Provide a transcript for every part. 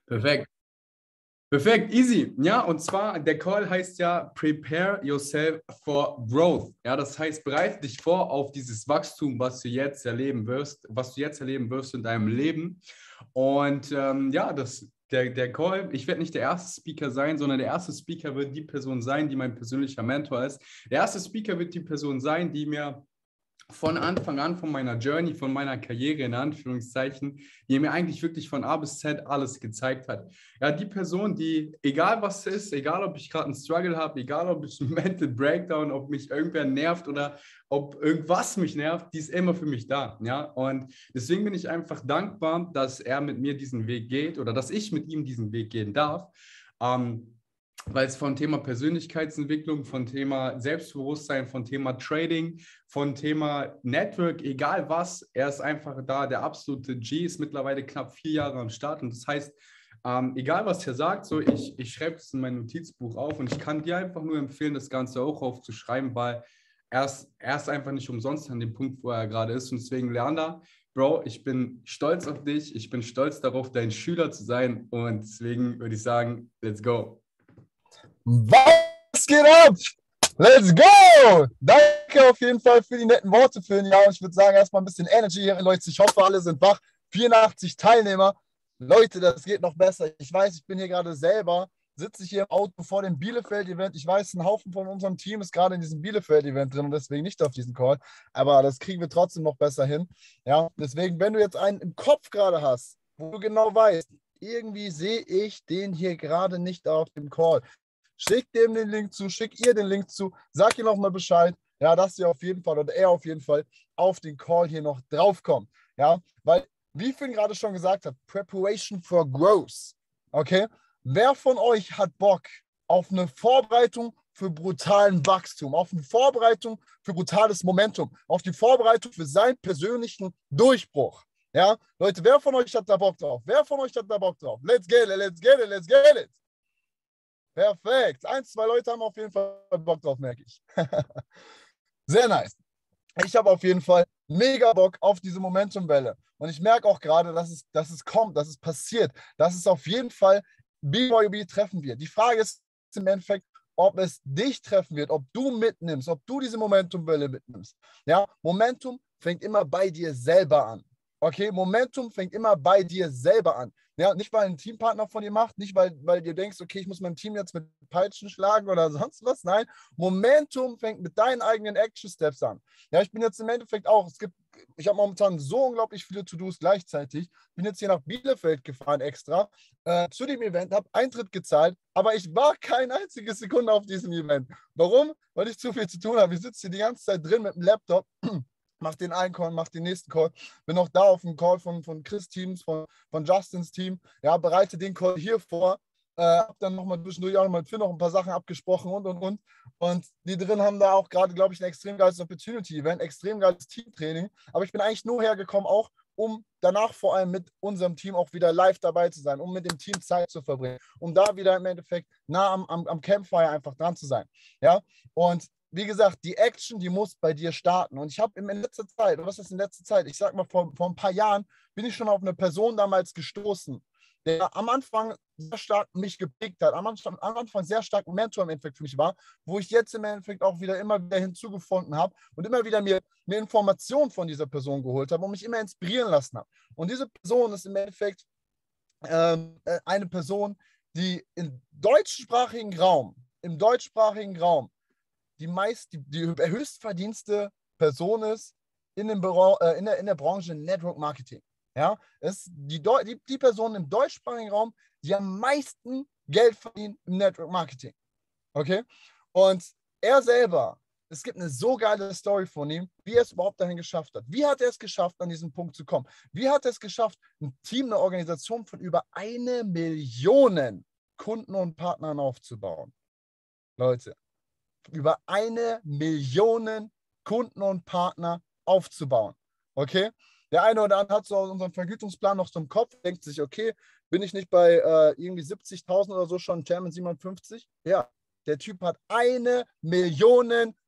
Perfekt. Perfekt, easy. Ja, und zwar, der Call heißt ja Prepare yourself for growth. Ja, das heißt, bereite dich vor auf dieses Wachstum, was du jetzt erleben wirst in deinem Leben. Und ja, der Call, ich werde nicht der erste Speaker sein, sondern der erste Speaker wird die Person sein, die mein persönlicher Mentor ist. Der erste Speaker wird die Person sein, die mir von Anfang an, von meiner Journey, von meiner Karriere in Anführungszeichen, die mir eigentlich wirklich von A bis Z alles gezeigt hat. Ja, die Person, die, egal was es ist, egal ob ich gerade einen Struggle habe, egal ob ich einen Mental Breakdown, ob mich irgendwer nervt oder ob irgendwas mich nervt, die ist immer für mich da. Ja, und deswegen bin ich einfach dankbar, dass er mit mir diesen Weg geht oder dass ich mit ihm diesen Weg gehen darf. Weil es von Thema Persönlichkeitsentwicklung, von Thema Selbstbewusstsein, von Thema Trading, von Thema Network, egal was, er ist einfach da, der absolute G, ist mittlerweile knapp 4 Jahre am Start und das heißt, egal was er sagt, so ich schreibe es in mein Notizbuch auf und ich kann dir einfach nur empfehlen, das Ganze auch aufzuschreiben, weil er ist einfach nicht umsonst an dem Punkt, wo er gerade ist und deswegen, Leander, Bro, ich bin stolz auf dich, ich bin stolz darauf, dein Schüler zu sein und deswegen würde ich sagen, let's go. Was geht ab? Let's go! Danke auf jeden Fall für die netten Worte für den Jahr. Und ich würde sagen, erstmal ein bisschen Energy hier, Leute. Ich hoffe, alle sind wach. 84 Teilnehmer. Leute, das geht noch besser. Ich weiß, ich bin hier gerade selber, sitze ich hier im Auto vor dem Bielefeld-Event. Ich weiß, ein Haufen von unserem Team ist gerade in diesem Bielefeld-Event drin und deswegen nicht auf diesen Call. Aber das kriegen wir trotzdem noch besser hin. Ja, deswegen, wenn du jetzt einen im Kopf gerade hast, wo du genau weißt, irgendwie sehe ich den hier gerade nicht auf dem Call. Schick dem den Link zu, schick ihr den Link zu, sag ihr nochmal Bescheid, ja, dass ihr auf jeden Fall oder er auf jeden Fall auf den Call hier noch draufkommt. Ja, weil, wie Finn gerade schon gesagt hat, Preparation for Growth. Okay? Wer von euch hat Bock auf eine Vorbereitung für brutalen Wachstum, auf eine Vorbereitung für brutales Momentum, auf die Vorbereitung für seinen persönlichen Durchbruch? Ja, Leute, wer von euch hat da Bock drauf? Wer von euch hat da Bock drauf? Let's get it, let's get it, let's get it. Perfekt. 1, 2 Leute haben auf jeden Fall Bock drauf, merke ich. Sehr nice. Ich habe auf jeden Fall mega Bock auf diese Momentumwelle. Und ich merke auch gerade, dass es kommt, dass es passiert, dass es auf jeden Fall BYOB treffen wird. Die Frage ist im Endeffekt, ob es dich treffen wird, ob du mitnimmst, ob du diese Momentumwelle mitnimmst. Ja, Momentum fängt immer bei dir selber an. Okay, Momentum fängt immer bei dir selber an. Ja, nicht, weil ein Teampartner von dir macht, nicht, weil du denkst, okay, ich muss mein Team jetzt mit Peitschen schlagen oder sonst was. Nein, Momentum fängt mit deinen eigenen Action-Steps an. Ja, ich bin jetzt im Endeffekt auch, ich habe momentan so unglaublich viele To-Dos gleichzeitig. Bin jetzt hier nach Bielefeld gefahren extra zu dem Event, habe Eintritt gezahlt, aber ich war keine einzige Sekunde auf diesem Event. Warum? Weil ich zu viel zu tun habe. Ich sitze hier die ganze Zeit drin mit dem Laptop. Mach den einen Call, mach den nächsten Call. Bin auch da auf dem Call von Chris Teams, von Justins Team. Ja, bereite den Call hier vor. Hab dann nochmal zwischendurch auch noch mit Finn noch ein paar Sachen abgesprochen und. Und die drin haben da auch gerade, glaube ich, ein extrem geiles Opportunity-Event, extrem geiles Teamtraining. Aber ich bin eigentlich nur hergekommen, auch um danach vor allem mit unserem Team auch wieder live dabei zu sein, um mit dem Team Zeit zu verbringen, um da wieder im Endeffekt nah am Campfire einfach dran zu sein. Ja, und wie gesagt, die Action, die muss bei dir starten. Und ich habe in letzter Zeit, was ist in letzter Zeit? Ich sag mal, vor ein paar Jahren bin ich schon auf eine Person damals gestoßen, der am Anfang sehr stark mich geprägt hat, am Anfang sehr stark ein Mentor im Endeffekt für mich war, wo ich jetzt im Endeffekt auch immer wieder hinzugefunden habe und immer wieder mir Informationen von dieser Person geholt habe und mich immer inspirieren lassen habe. Und diese Person ist im Endeffekt eine Person, die im deutschsprachigen Raum die höchstverdienste Person ist in der Branche Network Marketing. Ja, es ist die Person im deutschsprachigen Raum, die am meisten Geld verdient im Network Marketing. Okay? Und er selber, es gibt eine so geile Story von ihm, wie er es überhaupt dahin geschafft hat. Wie hat er es geschafft, an diesen Punkt zu kommen? Wie hat er es geschafft, ein Team, eine Organisation von über 1 Million Kunden und Partnern aufzubauen? Leute, über 1 Million Kunden und Partner aufzubauen. Okay? Der eine oder andere hat so unseren Vergütungsplan noch so im Kopf, denkt sich, okay, bin ich nicht bei irgendwie 70.000 oder so schon Chairman 57? Ja, der Typ hat 1 Million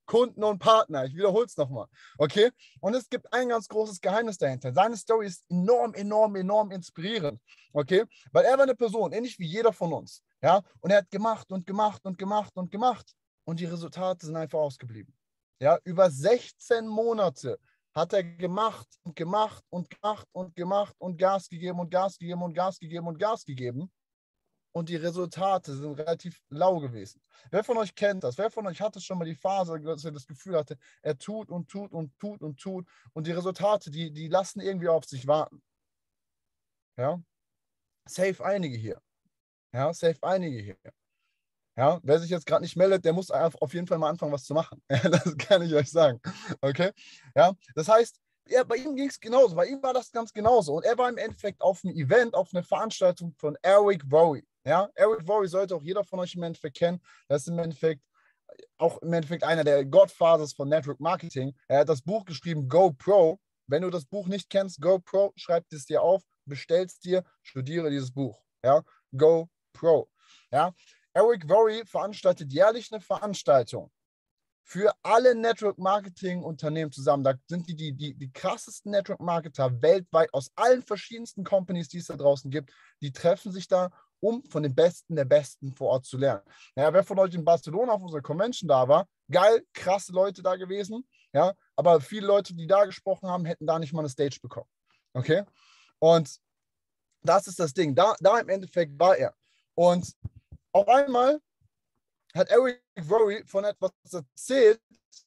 Kunden und Partner. Ich wiederhole es nochmal. Okay? Und es gibt ein ganz großes Geheimnis dahinter. Seine Story ist enorm, enorm, enorm inspirierend. Okay? Weil er war eine Person, ähnlich wie jeder von uns. Ja? Und er hat gemacht und gemacht und gemacht und gemacht. Und die Resultate sind einfach ausgeblieben. Ja? Über 16 Monate hat er gemacht und gemacht und gemacht und gemacht und Gas gegeben und Gas gegeben und Gas gegeben und Gas gegeben. Und die Resultate sind relativ lau gewesen. Wer von euch kennt das? Wer von euch hatte schon mal die Phase, dass er das Gefühl hatte, er tut und tut und tut und tut und die Resultate, die lassen irgendwie auf sich warten? Ja? Safe einige hier. Ja, safe einige hier. Ja, wer sich jetzt gerade nicht meldet, der muss auf jeden Fall mal anfangen, was zu machen. Das kann ich euch sagen. Okay? Ja, das heißt, ja, bei ihm ging es genauso. Bei ihm war das ganz genauso. Und er war im Endeffekt auf einem Event, auf einer Veranstaltung von Eric Worre. Ja, Eric Worre sollte auch jeder von euch im Endeffekt kennen. Das ist im Endeffekt auch einer der Godfathers von Network Marketing. Er hat das Buch geschrieben, Go Pro. Wenn du das Buch nicht kennst, Go Pro, schreib es dir auf, bestellst dir, studiere dieses Buch. Ja, Go Pro. Ja, Eric Worre veranstaltet jährlich eine Veranstaltung für alle Network-Marketing-Unternehmen zusammen. Da sind die krassesten Network-Marketer weltweit aus allen verschiedensten Companies, die es da draußen gibt. Die treffen sich da, um von den Besten der Besten vor Ort zu lernen. Ja, wer von euch in Barcelona auf unserer Convention da war, geil, krasse Leute da gewesen. Ja, aber viele Leute, die da gesprochen haben, hätten da nicht mal eine Stage bekommen. Okay? Und das ist das Ding. Da im Endeffekt war er. Und auf einmal hat Eric Worre von etwas erzählt,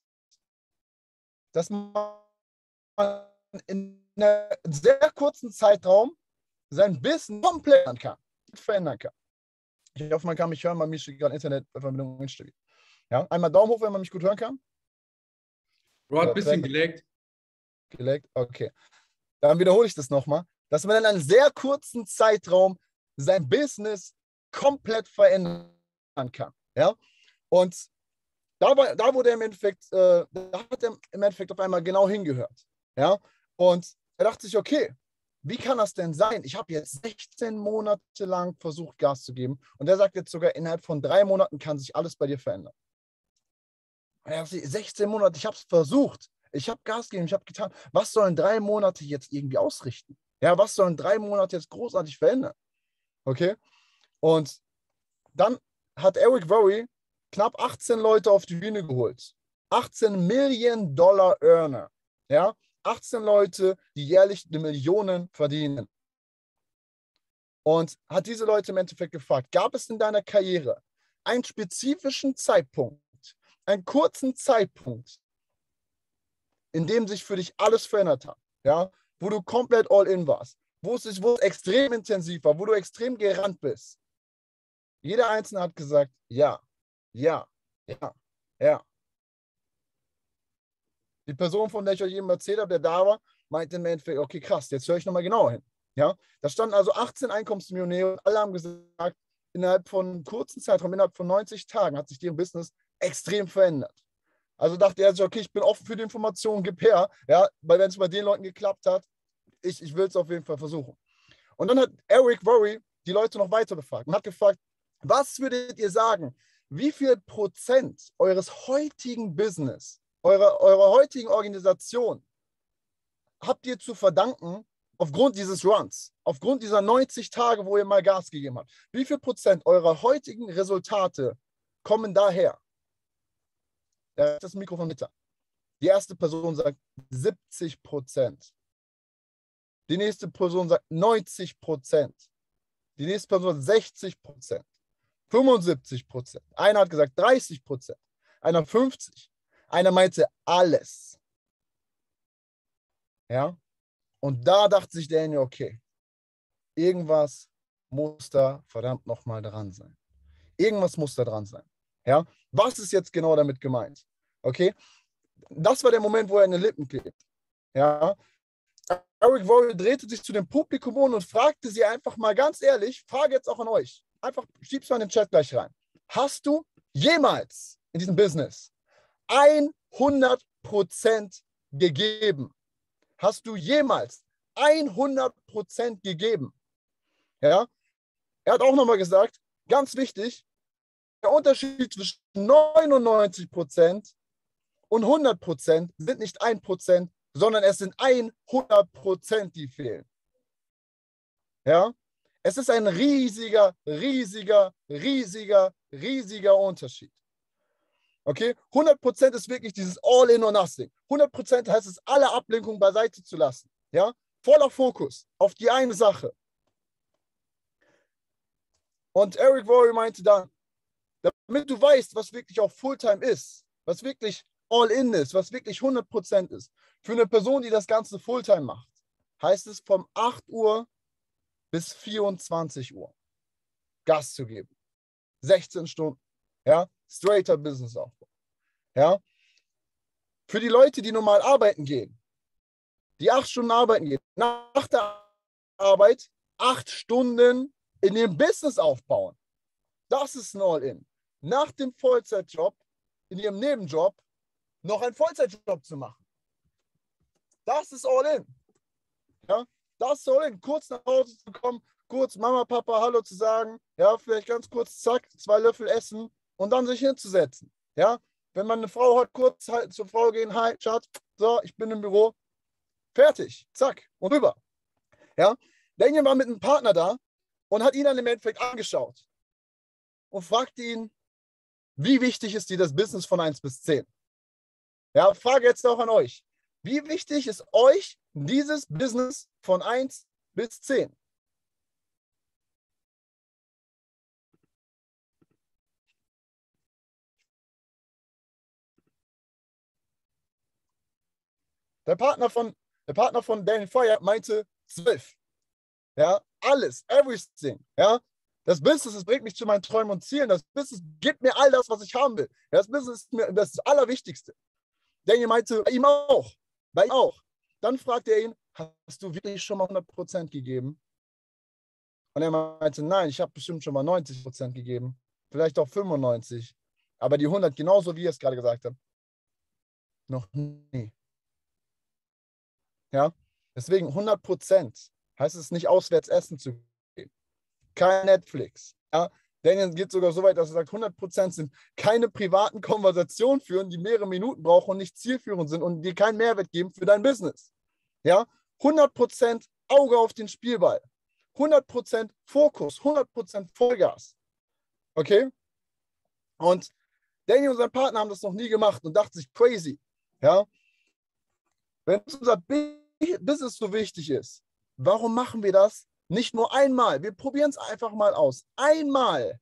dass man in einem sehr kurzen Zeitraum sein Business komplett verändern kann. Ich hoffe, man kann mich hören, bei mir steht gerade Internetverbindung instabil. Ja, einmal Daumen hoch, wenn man mich gut hören kann. Bro, hat ein bisschen geleckt. Geleckt, okay. Dann wiederhole ich das nochmal, dass man in einem sehr kurzen Zeitraum sein Business komplett verändern kann. Ja? Und da wurde er im Endeffekt, da hat er im Endeffekt auf einmal genau hingehört. Ja? Und er dachte sich, okay, wie kann das denn sein? Ich habe jetzt 16 Monate lang versucht, Gas zu geben. Und er sagt jetzt sogar, innerhalb von 3 Monaten kann sich alles bei dir verändern. Und er sagt, 16 Monate, ich habe es versucht. Ich habe Gas gegeben, ich habe getan. Was sollen 3 Monate jetzt irgendwie ausrichten? Ja, was sollen 3 Monate jetzt großartig verändern? Okay? Und dann hat Eric Worre knapp 18 Leute auf die Bühne geholt. 18 Million Dollar Earner. Ja? 18 Leute, die jährlich Millionen verdienen. Und hat diese Leute im Endeffekt gefragt, gab es in deiner Karriere einen spezifischen Zeitpunkt, einen kurzen Zeitpunkt, in dem sich für dich alles verändert hat, ja? Wo du komplett all in warst, wo es extrem intensiv war, wo du extrem gerannt bist? Jeder Einzelne hat gesagt, ja, ja, ja, ja. Die Person, von der ich euch eben erzählt habe, der da war, meinte im Endeffekt, okay, krass, jetzt höre ich nochmal genauer hin. Ja? Da standen also 18 Einkommensmillionäre und alle haben gesagt, innerhalb von einem kurzen Zeitraum, innerhalb von 90 Tagen hat sich deren Business extrem verändert. Also dachte er sich, okay, ich bin offen für die Informationen, gib her, ja, weil wenn es bei den Leuten geklappt hat, ich will es auf jeden Fall versuchen. Und dann hat Eric Worre die Leute noch weiter befragt und hat gefragt, was würdet ihr sagen, wie viel Prozent eures heutigen Business, eurer heutigen Organisation habt ihr zu verdanken aufgrund dieses Runs, aufgrund dieser 90 Tage, wo ihr mal Gas gegeben habt? Wie viel Prozent eurer heutigen Resultate kommen daher? Da ist das Mikrofon mit. Die erste Person sagt 70%. Die nächste Person sagt 90%. Die nächste Person sagt 60%. 75%. Einer hat gesagt 30%. Einer 50%. Einer meinte alles. Ja? Und da dachte sich Daniel, okay, irgendwas muss da verdammt nochmal dran sein. Irgendwas muss da dran sein. Ja? Was ist jetzt genau damit gemeint? Okay? Das war der Moment, wo er in den Lippen klebt. Ja? Eric Worre drehte sich zu dem Publikum um und fragte sie einfach mal ganz ehrlich, Frage jetzt auch an euch, einfach schieb's mal in den Chat gleich rein. Hast du jemals in diesem Business 100% gegeben? Hast du jemals 100% gegeben? Ja? Er hat auch nochmal gesagt, ganz wichtig, der Unterschied zwischen 99% Und 100% sind nicht 1%, sondern es sind 100%, die fehlen. Ja? Es ist ein riesiger, riesiger, riesiger, riesiger Unterschied. Okay? 100% ist wirklich dieses All-in or nothing. 100% heißt es, alle Ablenkungen beiseite zu lassen. Ja? Voller Fokus auf die eine Sache. Und Eric Worre meinte dann, damit du weißt, was wirklich auch Fulltime ist, was wirklich All-in ist, was wirklich 100% ist, für eine Person, die das Ganze Fulltime macht, heißt es von 8 Uhr bis 24 Uhr Gas zu geben. 16 Stunden. Ja? Straighter Businessaufbau. Ja? Für die Leute, die normal arbeiten gehen, die 8 Stunden arbeiten gehen, nach der Arbeit 8 Stunden in ihrem Business aufbauen. Das ist ein All-In. Nach dem Vollzeitjob, in ihrem Nebenjob, noch einen Vollzeitjob zu machen. Das ist All-In. Ja? Das ist All-In. Kurz nach Hause zu kommen, kurz Mama, Papa, Hallo zu sagen, ja, vielleicht ganz kurz, zack, 2 Löffel essen und dann sich hinzusetzen. Ja? Wenn man eine Frau hat, kurz halt zur Frau gehen, hi, Schatz, so, ich bin im Büro, fertig, zack, und rüber. Ja? Daniel war mit einem Partner da und hat ihn dann im Endeffekt angeschaut und fragte ihn, wie wichtig ist dir das Business von 1 bis 10? Ja, Frage jetzt auch an euch. Wie wichtig ist euch dieses Business von 1 bis 10? Der Partner von Daniel Feuer meinte 12. Ja, alles, everything. Ja, das Business, das bringt mich zu meinen Träumen und Zielen. Das Business gibt mir all das, was ich haben will. Ja, das Business ist mir das Allerwichtigste. Daniel meinte, bei ihm auch. Bei ihm auch. Dann fragte er ihn, hast du wirklich schon mal 100% gegeben? Und er meinte, nein, ich habe bestimmt schon mal 90% gegeben. Vielleicht auch 95. Aber die 100, genauso wie ihr es gerade gesagt habt, noch nie. Ja, deswegen 100% heißt es nicht auswärts essen zu gehen. Kein Netflix. Ja, Daniel geht sogar so weit, dass er sagt, 100% sind keine privaten Konversationen führen, die mehrere Minuten brauchen und nicht zielführend sind und dir keinen Mehrwert geben für dein Business. Ja, 100% Auge auf den Spielball. 100% Fokus, 100% Vollgas. Okay? Und Daniel und sein Partner haben das noch nie gemacht und dachten sich, crazy. Ja? Wenn unser Business so wichtig ist, warum machen wir das nicht nur einmal? Wir probieren es einfach mal aus. Einmal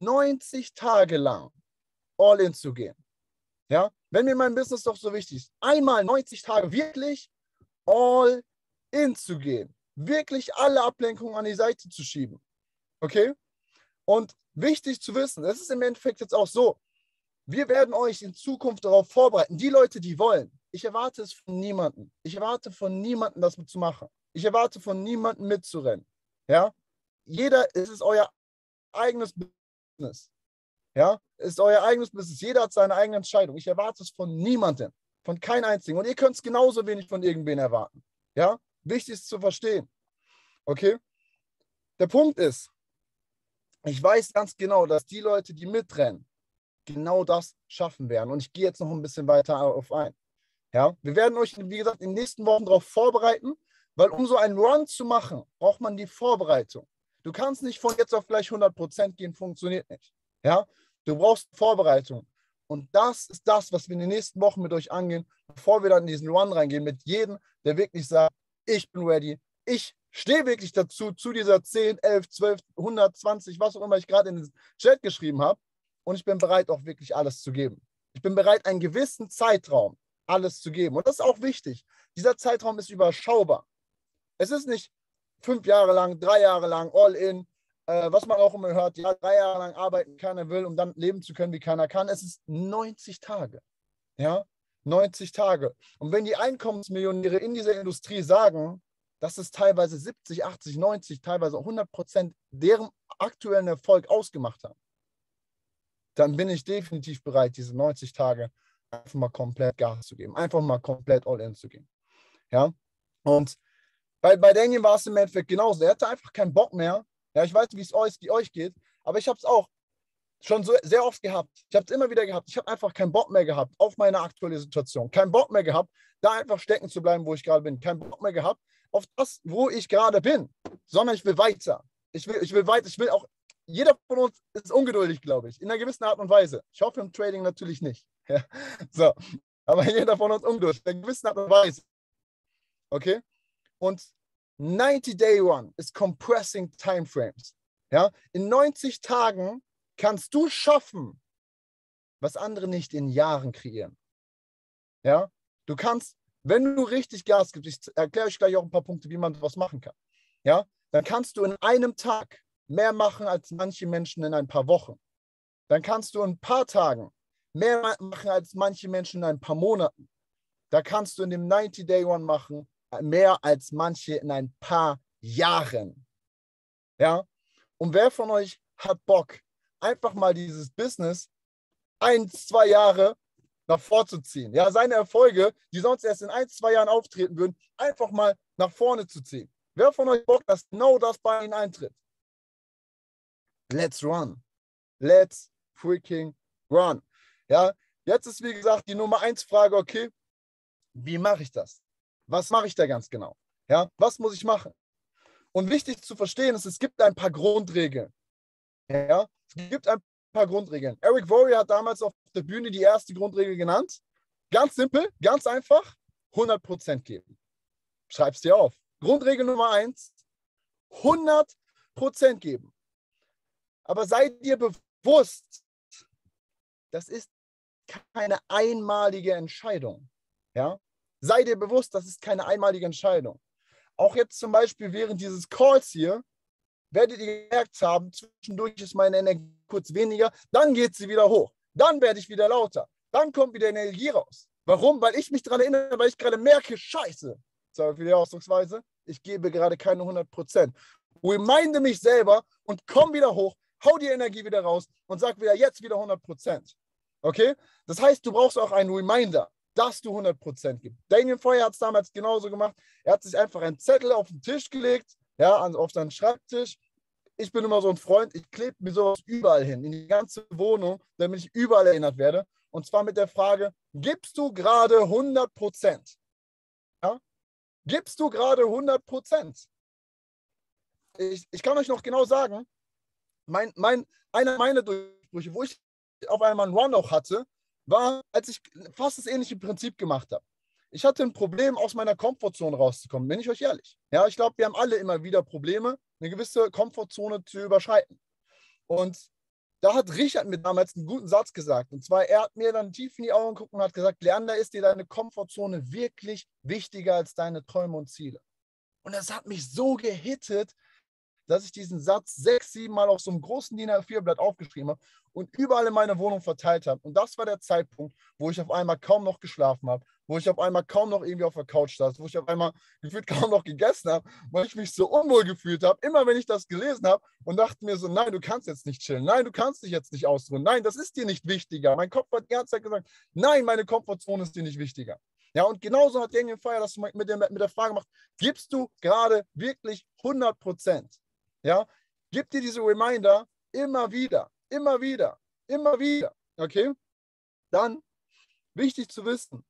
90 Tage lang all in zu gehen. Ja? Wenn mir mein Business doch so wichtig ist, einmal 90 Tage wirklich all in zu gehen. Wirklich alle Ablenkungen an die Seite zu schieben. Okay? Und wichtig zu wissen, das ist im Endeffekt jetzt auch so, wir werden euch in Zukunft darauf vorbereiten, die Leute, die wollen. Ich erwarte es von niemandem. Ich erwarte von niemandem, das zu machen. Ich erwarte von niemandem mitzurennen. Ja? Es ist euer eigenes Business. Ja? Es ist euer eigenes Business. Jeder hat seine eigene Entscheidung. Ich erwarte es von niemandem. Von keinem einzigen. Und ihr könnt es genauso wenig von irgendwen erwarten. Ja? Wichtig ist zu verstehen. Okay? Der Punkt ist, ich weiß ganz genau, dass die Leute, die mitrennen, genau das schaffen werden. Und ich gehe jetzt noch ein bisschen weiter auf ein. Ja? Wir werden euch, wie gesagt, in den nächsten Wochen darauf vorbereiten, weil um so einen Run zu machen, braucht man die Vorbereitung. Du kannst nicht von jetzt auf gleich 100% gehen, funktioniert nicht. Ja? Du brauchst Vorbereitung. Und das ist das, was wir in den nächsten Wochen mit euch angehen, bevor wir dann in diesen Run reingehen, mit jedem, der wirklich sagt, ich bin ready, ich stehe wirklich dazu, zu dieser 10, 11, 12, 120, was auch immer ich gerade in den Chat geschrieben habe. Und ich bin bereit, auch wirklich alles zu geben. Ich bin bereit, einen gewissen Zeitraum alles zu geben. Und das ist auch wichtig. Dieser Zeitraum ist überschaubar. Es ist nicht 5 Jahre lang, 3 Jahre lang, all in, was man auch immer hört, ja, 3 Jahre lang arbeiten, keiner will, um dann leben zu können, wie keiner kann. Es ist 90 Tage. Ja, 90 Tage. Und wenn die Einkommensmillionäre in dieser Industrie sagen, dass es teilweise 70, 80, 90, teilweise 100% deren aktuellen Erfolg ausgemacht haben, dann bin ich definitiv bereit, diese 90 Tage einfach mal komplett Gas zu geben, einfach mal komplett all in zu gehen. Ja, und bei Daniel war es im Endeffekt genauso. Er hatte einfach keinen Bock mehr. Ja, ich weiß nicht, wie es euch geht, aber ich habe es auch schon so sehr oft gehabt. Ich habe es immer wieder gehabt. Ich habe einfach keinen Bock mehr gehabt auf meine aktuelle Situation. Keinen Bock mehr gehabt, da einfach stecken zu bleiben, wo ich gerade bin. Keinen Bock mehr gehabt auf das, wo ich gerade bin, sondern ich will weiter. Ich will weiter. Ich will auch, jeder von uns ist ungeduldig, glaube ich, in einer gewissen Art und Weise. Ich hoffe im Trading natürlich nicht. Ja. So, aber jeder von uns ungeduldig, in einer gewissen Art und Weise. Okay? Und 90-Day Run ist Compressing Timeframes. Ja? In 90 Tagen kannst du schaffen, was andere nicht in Jahren kreieren. Ja? Du kannst, wenn du richtig Gas gibst, ich erkläre euch gleich auch ein paar Punkte, wie man was machen kann. Ja? Dann kannst du in einem Tag mehr machen als manche Menschen in ein paar Wochen. Dann kannst du in ein paar Tagen mehr machen als manche Menschen in ein paar Monaten. Da kannst du in dem 90-Day Run machen mehr als manche in ein paar Jahren. Ja? Und wer von euch hat Bock, einfach mal dieses Business 1, 2 Jahre nach vorzuziehen? Ja, seine Erfolge, die sonst erst in 1, 2 Jahren auftreten würden, einfach mal nach vorne zu ziehen. Wer von euch Bock, dass genau das bei Ihnen eintritt? Let's run. Let's freaking run. Ja, jetzt ist wie gesagt die Nummer 1 Frage, okay, wie mache ich das? Was mache ich da ganz genau? Ja, was muss ich machen? Und wichtig zu verstehen ist, es gibt ein paar Grundregeln. Ja, es gibt ein paar Grundregeln. Eric Worre hat damals auf der Bühne die erste Grundregel genannt. Ganz simpel, ganz einfach, 100% geben. Schreib's dir auf. Grundregel Nummer 1, 100% geben. Aber sei dir bewusst, das ist keine einmalige Entscheidung. Ja? Sei dir bewusst, das ist keine einmalige Entscheidung. Auch jetzt zum Beispiel während dieses Calls hier, werdet ihr gemerkt haben, zwischendurch ist meine Energie kurz weniger, dann geht sie wieder hoch. Dann werde ich wieder lauter. Dann kommt wieder Energie raus. Warum? Weil ich mich daran erinnere, weil ich gerade merke, scheiße, sorry für die Ausdrucksweise, ich gebe gerade keine 100%. Reminde mich selber und komm wieder hoch, hau die Energie wieder raus und sag wieder, jetzt wieder 100%. Okay? Das heißt, du brauchst auch einen Reminder, dass du 100% gibst. Damien Feuer hat es damals genauso gemacht. Er hat sich einfach einen Zettel auf den Tisch gelegt, ja, auf seinen Schreibtisch. Ich bin immer so ein Freund, ich klebe mir sowas überall hin, in die ganze Wohnung, damit ich überall erinnert werde. Und zwar mit der Frage, gibst du gerade 100%? Ja? Gibst du gerade 100%? Ich kann euch noch genau sagen, einer meiner Durchbrüche, wo ich auf einmal einen Run auch hatte, war, als ich fast das ähnliche Prinzip gemacht habe. Ich hatte ein Problem, aus meiner Komfortzone rauszukommen, bin ich euch ehrlich. Ja, ich glaube, wir haben alle immer wieder Probleme, eine gewisse Komfortzone zu überschreiten. Und da hat Richard mir damals einen guten Satz gesagt. Und zwar, er hat mir dann tief in die Augen geguckt und hat gesagt, Leander, ist dir deine Komfortzone wirklich wichtiger als deine Träume und Ziele? Und das hat mich so gehittet, dass ich diesen Satz 6, 7 Mal auf so einem großen DIN A4-Blatt aufgeschrieben habe und überall in meiner Wohnung verteilt habe. Und das war der Zeitpunkt, wo ich auf einmal kaum noch geschlafen habe, wo ich auf einmal kaum noch irgendwie auf der Couch saß, wo ich auf einmal gefühlt kaum noch gegessen habe, weil ich mich so unwohl gefühlt habe, immer wenn ich das gelesen habe und dachte mir so, nein, du kannst jetzt nicht chillen, nein, du kannst dich jetzt nicht ausruhen, nein, das ist dir nicht wichtiger. Mein Kopf hat die ganze Zeit gesagt, nein, meine Komfortzone ist dir nicht wichtiger. Ja, und genauso hat Damien Feuer das mit der Frage gemacht, gibst du gerade wirklich 100%? Ja, gib dir diese Reminder immer wieder, immer wieder, immer wieder. Okay? Dann, wichtig zu wissen,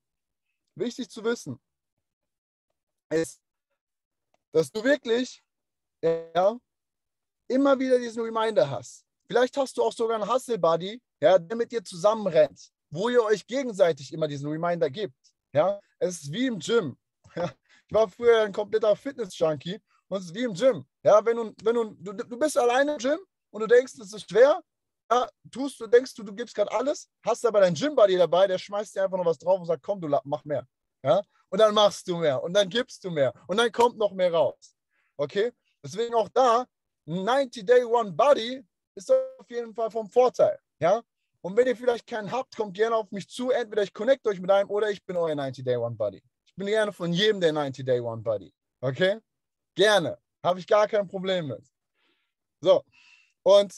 ist, dass du wirklich ja, immer wieder diesen Reminder hast. Vielleicht hast du auch sogar einen Hustle-Buddy, ja, der mit dir zusammenrennt, wo ihr euch gegenseitig immer diesen Reminder gibt. Ja? Es ist wie im Gym. Ja? Ich war früher ein kompletter Fitness-Junkie. Und es ist wie im Gym. Ja, du bist alleine im Gym und du denkst, es ist schwer, ja, denkst du gibst gerade alles, hast aber deinen Gym-Buddy dabei, der schmeißt dir einfach noch was drauf und sagt, komm, du Lappen, mach mehr. Ja? Und dann machst du mehr und dann gibst du mehr und dann kommt noch mehr raus. Okay? Deswegen auch da, 90-Day One Buddy ist auf jeden Fall vom Vorteil. Ja? Und wenn ihr vielleicht keinen habt, kommt gerne auf mich zu. Entweder ich connecte euch mit einem oder ich bin euer 90-Day One Buddy. Ich bin gerne von jedem der 90-Day One Buddy. Okay? Gerne. Habe ich gar kein Problem mit. So. Und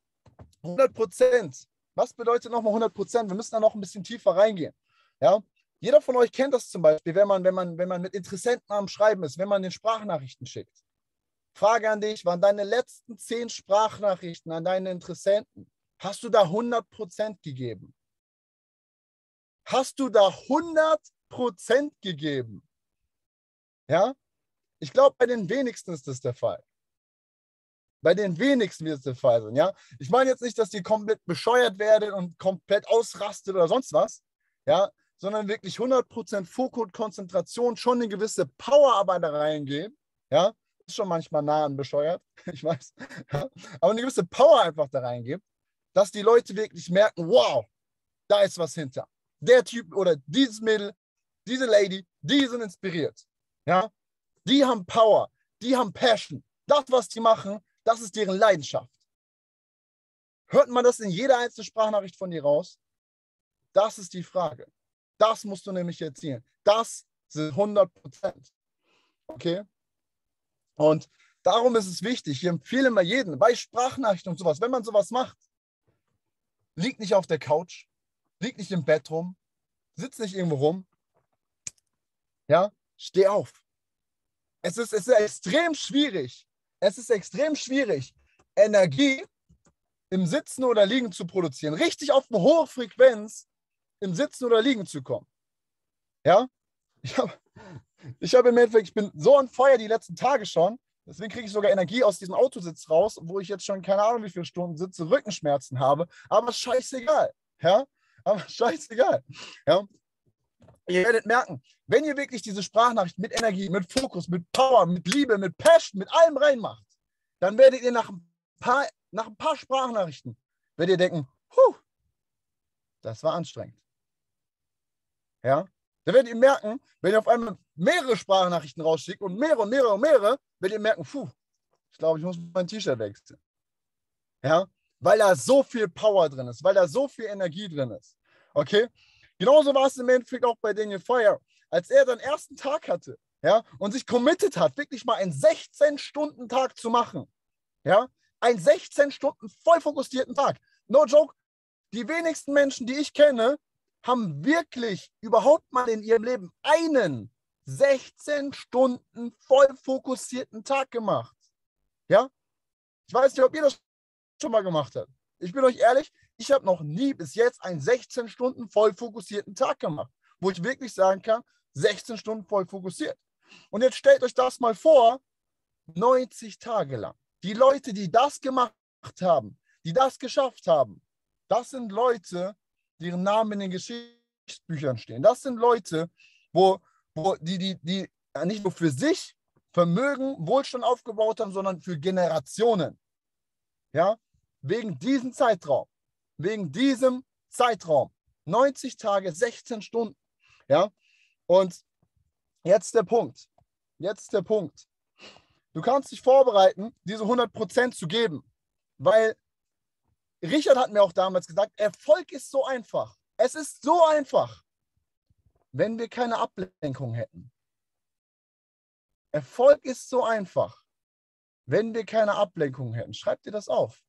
100%. Was bedeutet nochmal 100%? Wir müssen da noch ein bisschen tiefer reingehen. Ja? Jeder von euch kennt das zum Beispiel, wenn man mit Interessenten am Schreiben ist, wenn man den Sprachnachrichten schickt. Frage an dich, waren deine letzten 10 Sprachnachrichten an deine Interessenten, Hast du da 100% gegeben? Hast du da 100% gegeben? Ja? Ich glaube, bei den wenigsten ist das der Fall. Bei den wenigsten wird es der Fall sein, ja? Ich meine jetzt nicht, dass ihr komplett bescheuert werdet und komplett ausrastet oder sonst was, ja? Sondern wirklich 100% Fokus, Konzentration, schon eine gewisse Power aber da reingehen, ja? Ist schon manchmal nah an bescheuert, ich weiß, ja? Aber eine gewisse Power einfach da reingibt, dass die Leute wirklich merken, wow, da ist was hinter. Der Typ oder dieses Mädel, diese Lady, die sind inspiriert, ja? Die haben Power, die haben Passion. Das, was die machen, das ist deren Leidenschaft. Hört man das in jeder einzelnen Sprachnachricht von dir raus? Das ist die Frage. Das musst du nämlich erzielen. Das sind 100%. Okay? Und darum ist es wichtig, ich empfehle mal jedem, bei Sprachnachrichten und sowas, wenn man sowas macht, liegt nicht auf der Couch, liegt nicht im Bett rum, sitzt nicht irgendwo rum, ja, steh auf. Es ist extrem schwierig, Energie im Sitzen oder Liegen zu produzieren, richtig auf eine hohe Frequenz im Sitzen oder Liegen zu kommen. Ja, ich habe im Endeffekt, ich bin so on fire die letzten Tage schon, deswegen kriege ich sogar Energie aus diesem Autositz raus, wo ich jetzt schon keine Ahnung wie viele Stunden sitze, Rückenschmerzen habe, aber scheißegal, ja, aber scheißegal, ja. Ihr werdet merken, wenn ihr wirklich diese Sprachnachricht mit Energie, mit Fokus, mit Power, mit Liebe, mit Passion, mit allem reinmacht, dann werdet ihr nach ein paar Sprachnachrichten, werdet ihr denken, das war anstrengend. Ja? Dann werdet ihr merken, wenn ihr auf einmal mehrere Sprachnachrichten rausschickt und mehrere, werdet ihr merken, ich glaube, ich muss mein T-Shirt wechseln. Ja? Weil da so viel Power drin ist, weil da so viel Energie drin ist. Okay? Genauso war es im Endeffekt auch bei Daniel Fire. Als er seinen ersten Tag hatte, ja, und sich committed hat, wirklich mal einen 16-Stunden-Tag zu machen. Ja? Einen 16 Stunden voll fokussierten Tag. No joke, die wenigsten Menschen, die ich kenne, haben wirklich überhaupt mal in ihrem Leben einen 16 Stunden voll fokussierten Tag gemacht. Ja? Ich weiß nicht, ob ihr das schon mal gemacht habt. Ich bin euch ehrlich, ich habe noch nie bis jetzt einen 16 Stunden voll fokussierten Tag gemacht, wo ich wirklich sagen kann, 16 Stunden voll fokussiert. Und jetzt stellt euch das mal vor, 90 Tage lang. Die Leute, die das gemacht haben, die das geschafft haben, das sind Leute, deren Namen in den Geschichtsbüchern stehen. Das sind Leute, die nicht nur für sich Vermögen, Wohlstand aufgebaut haben, sondern für Generationen. Ja, wegen diesem Zeitraum. 90 Tage, 16 Stunden. Ja, und jetzt der Punkt. Du kannst dich vorbereiten, diese 100% zu geben, weil Richard hat mir auch damals gesagt, Erfolg ist so einfach. Es ist so einfach, wenn wir keine Ablenkung hätten. Erfolg ist so einfach, wenn wir keine Ablenkung hätten. Schreib dir das auf.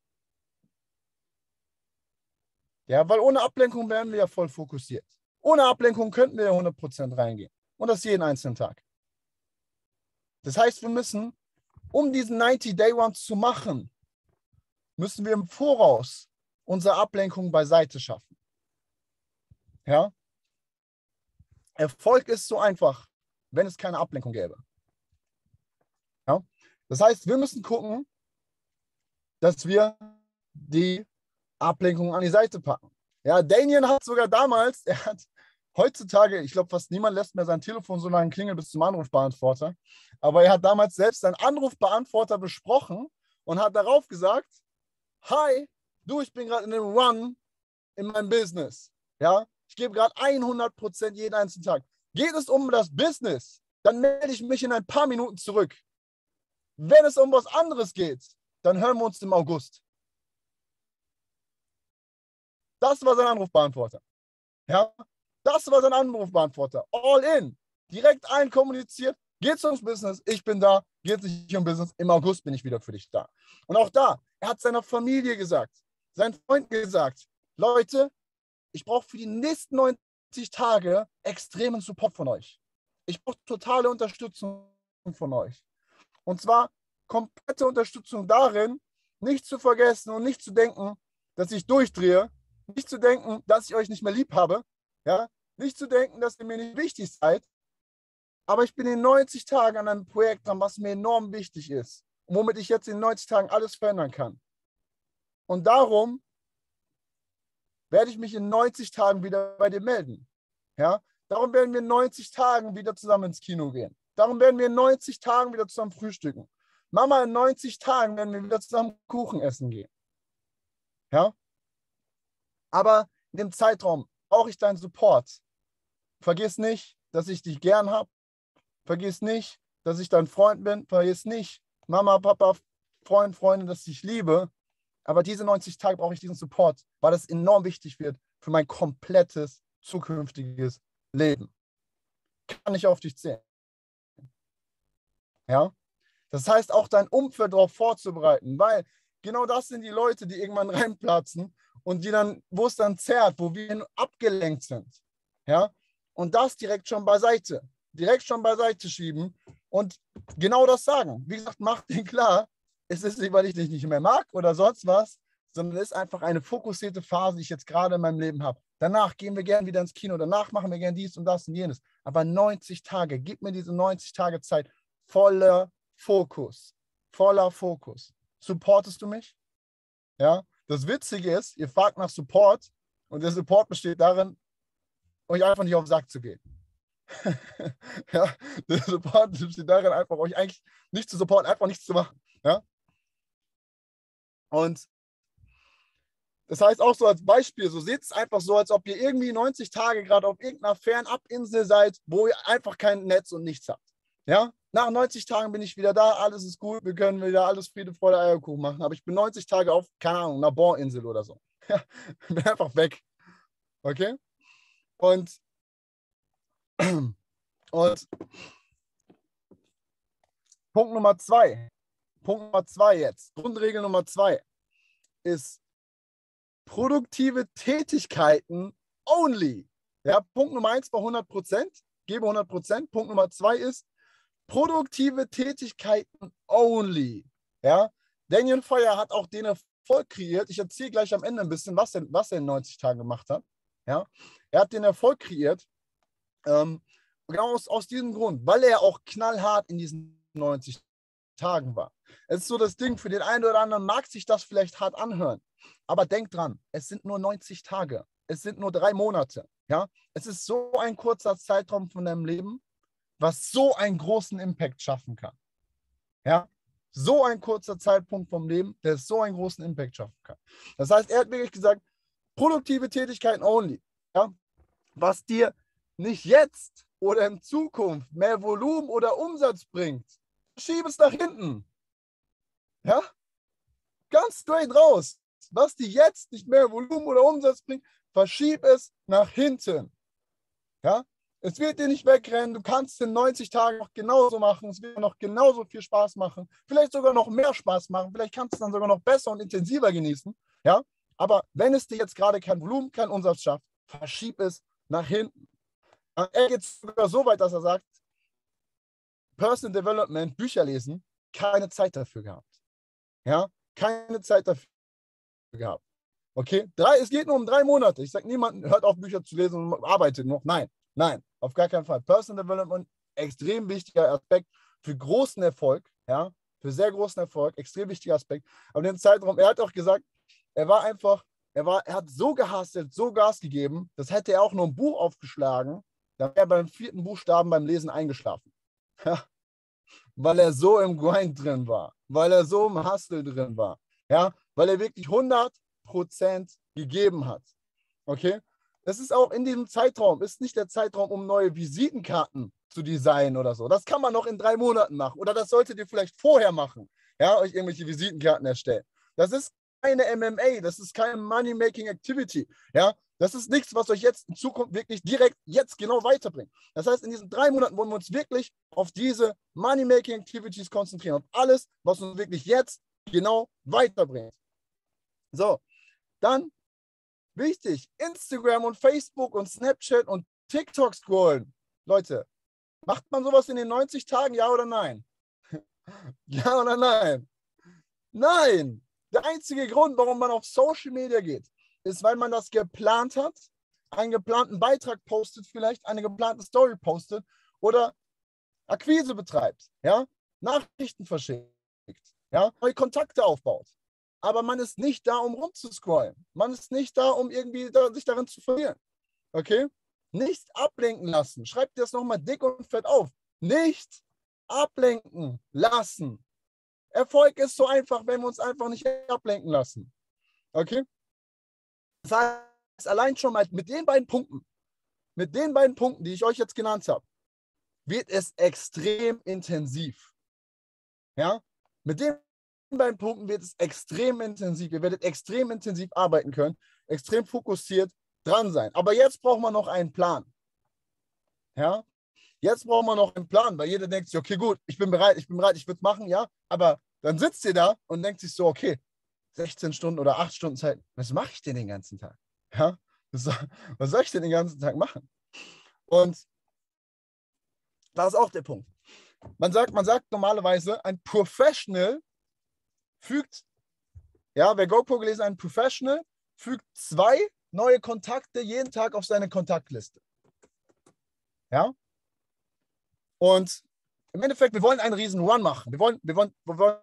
Ja, weil ohne Ablenkung wären wir ja voll fokussiert. Ohne Ablenkung könnten wir ja 100% reingehen. Und das jeden einzelnen Tag. Das heißt, wir müssen, um diesen 90-Day-Ones zu machen, müssen wir im Voraus unsere Ablenkung beiseite schaffen. Ja? Erfolg ist so einfach, wenn es keine Ablenkung gäbe. Ja? Das heißt, wir müssen gucken, dass wir die Ablenkung an die Seite packen. Ja, Daniel hat sogar damals, heutzutage, ich glaube, fast niemand lässt mehr sein Telefon so lange klingeln bis zum Anrufbeantworter. Aber er hat damals selbst seinen Anrufbeantworter besprochen und hat darauf gesagt, hi, du, ich bin gerade in einem Run in meinem Business. Ja, ich gebe gerade 100% jeden einzelnen Tag. Geht es um das Business, dann melde ich mich in ein paar Minuten zurück. Wenn es um was anderes geht, dann hören wir uns im August. Das war sein Anrufbeantworter. Ja, das war sein Anrufbeantworter. All in. Direkt allen kommuniziert. Geht's ums Business? Ich bin da. Geht's nicht um Business? Im August bin ich wieder für dich da. Und auch da, er hat seiner Familie gesagt, seinen Freunden gesagt, Leute, ich brauche für die nächsten 90 Tage extremen Support von euch. Ich brauche totale Unterstützung von euch. Und zwar komplette Unterstützung darin, nicht zu vergessen und nicht zu denken, dass ich durchdrehe, nicht zu denken, dass ich euch nicht mehr lieb habe, ja, nicht zu denken, dass ihr mir nicht wichtig seid, aber ich bin in 90 Tagen an einem Projekt dran, was mir enorm wichtig ist und womit ich jetzt in 90 Tagen alles verändern kann. Und darum werde ich mich in 90 Tagen wieder bei dir melden. Ja? Darum werden wir in 90 Tagen wieder zusammen ins Kino gehen. Darum werden wir in 90 Tagen wieder zusammen frühstücken. Mama, in 90 Tagen werden wir wieder zusammen Kuchen essen gehen. Ja? Aber in dem Zeitraum brauche ich deinen Support. Vergiss nicht, dass ich dich gern habe. Vergiss nicht, dass ich dein Freund bin. Vergiss nicht, Mama, Papa, Freund, Freundin, dass ich dich liebe. Aber diese 90 Tage brauche ich diesen Support, weil es enorm wichtig wird für mein komplettes zukünftiges Leben. Kann ich auf dich zählen. Ja? Das heißt, auch dein Umfeld darauf vorzubereiten, weil genau das sind die Leute, die irgendwann reinplatzen und die dann, wo es dann zerrt, wo wir abgelenkt sind. Ja? Und das direkt schon beiseite schieben und genau das sagen. Wie gesagt, mach denen klar, es ist nicht, weil ich dich nicht mehr mag oder sonst was, sondern es ist einfach eine fokussierte Phase, die ich jetzt gerade in meinem Leben habe. Danach gehen wir gerne wieder ins Kino, danach machen wir gerne dies und das und jenes. Aber 90 Tage, gib mir diese 90 Tage Zeit, voller Fokus. Supportest du mich? Ja, das Witzige ist, ihr fragt nach Support und der Support besteht darin, euch einfach nicht auf den Sack zu gehen. Ja, der Support besteht darin, einfach euch eigentlich nicht zu supporten, einfach nichts zu machen. Ja? Und das heißt auch so als Beispiel, so seht es einfach so, als ob ihr irgendwie 90 Tage gerade auf irgendeiner Fernab-Insel seid, wo ihr einfach kein Netz und nichts habt. Ja? Nach 90 Tagen bin ich wieder da, alles ist gut, wir können wieder alles Friede, Freude, Eierkuchen machen. Aber ich bin 90 Tage auf, keine Ahnung, einer Bohrinsel oder so. Ja, bin einfach weg. Okay? Und Punkt Nummer zwei jetzt, Grundregel Nummer 2 ist produktive Tätigkeiten only. Ja, Punkt Nummer 1 war 100%, gebe 100%. Punkt Nummer 2 ist produktive Tätigkeiten only. Ja, Daniel Feuer hat auch den Erfolg kreiert. Ich erzähle gleich am Ende ein bisschen, was er in 90 Tagen gemacht hat. Ja, er hat den Erfolg kreiert, genau aus diesem Grund, weil er auch knallhart in diesen 90 Tagen war. Es ist so das Ding, für den einen oder anderen mag sich das vielleicht hart anhören, aber denk dran, es sind nur 90 Tage, es sind nur 3 Monate. Ja? Es ist so ein kurzer Zeitraum von deinem Leben, was so einen großen Impact schaffen kann. Ja? So ein kurzer Zeitpunkt vom Leben, der so einen großen Impact schaffen kann. Das heißt, er hat wirklich gesagt, produktive Tätigkeiten only. Ja? Was dir nicht jetzt oder in Zukunft mehr Volumen oder Umsatz bringt, schieb es nach hinten. Ja? Ganz straight raus. Was dir jetzt nicht mehr Volumen oder Umsatz bringt, verschieb es nach hinten. Ja? Es wird dir nicht wegrennen. Du kannst es in 90 Tagen noch genauso machen. Es wird noch genauso viel Spaß machen. Vielleicht sogar noch mehr Spaß machen. Vielleicht kannst du es dann sogar noch besser und intensiver genießen. Ja? Aber wenn es dir jetzt gerade kein Volumen, kein Umsatz schafft, verschieb es nach hinten. Er geht sogar so weit, dass er sagt, Personal Development, Bücher lesen, keine Zeit dafür gehabt. Ja, keine Zeit dafür gehabt. Okay, es geht nur um 3 Monate. Ich sage niemandem, hört auf, Bücher zu lesen und arbeitet noch. Nein, auf gar keinen Fall. Personal Development, extrem wichtiger Aspekt für großen Erfolg, ja, für sehr großen Erfolg, extrem wichtiger Aspekt. Aber in dem Zeitraum, er hat auch gesagt, er hat so gehustelt, so Gas gegeben, das hätte er auch nur ein Buch aufgeschlagen, dann wäre er beim 4. Buchstaben beim Lesen eingeschlafen. Ja, weil er so im Grind drin war, weil er so im Hustle drin war, ja, weil er wirklich 100% gegeben hat. Okay? Das ist auch in diesem Zeitraum, ist nicht der Zeitraum, um neue Visitenkarten zu designen oder so. Das kann man noch in 3 Monaten machen oder das solltet ihr vielleicht vorher machen, ja, euch irgendwelche Visitenkarten erstellen. Das ist keine MMA, das ist keine Money-Making-Activity, ja. Das ist nichts, was euch jetzt in Zukunft wirklich direkt jetzt genau weiterbringt. Das heißt, in diesen 3 Monaten wollen wir uns wirklich auf diese Money-Making-Activities konzentrieren, auf alles, was uns wirklich jetzt genau weiterbringt. So, dann wichtig, Instagram und Facebook und Snapchat und TikTok scrollen. Leute, macht man sowas in den 90 Tagen, ja oder nein? Ja oder nein? Nein! Der einzige Grund, warum man auf Social Media geht, ist, weil man das geplant hat, einen geplanten Beitrag postet, vielleicht eine geplante Story postet oder Akquise betreibt, ja, Nachrichten verschickt, ja, neue Kontakte aufbaut. Aber man ist nicht da, um rumzuscrollen. Man ist nicht da, um irgendwie sich darin zu verlieren. Okay? Nicht ablenken lassen. Schreibt dir das nochmal dick und fett auf. Nicht ablenken lassen. Erfolg ist so einfach, wenn wir uns einfach nicht ablenken lassen. Okay? Das heißt, allein schon mal mit den beiden Punkten, die ich euch jetzt genannt habe, wird es extrem intensiv. Ja? Mit den beiden Punkten wird es extrem intensiv. Ihr werdet extrem intensiv arbeiten können, extrem fokussiert dran sein. Aber jetzt braucht man noch einen Plan. Ja? Jetzt braucht man noch einen Plan, weil jeder denkt sich, okay, gut, ich bin bereit, ich würde es machen, ja. Aber dann sitzt ihr da und denkt sich so, okay, 16 Stunden oder 8 Stunden Zeit, was mache ich denn den ganzen Tag? Ja? Was soll ich denn den ganzen Tag machen? Und das ist auch der Punkt. Man sagt normalerweise, ein Professional fügt, ja, wer GoPro gelesen hat, ein Professional fügt 2 neue Kontakte jeden Tag auf seine Kontaktliste. Ja? Und im Endeffekt, wir wollen einen riesen Run machen. Wir wollen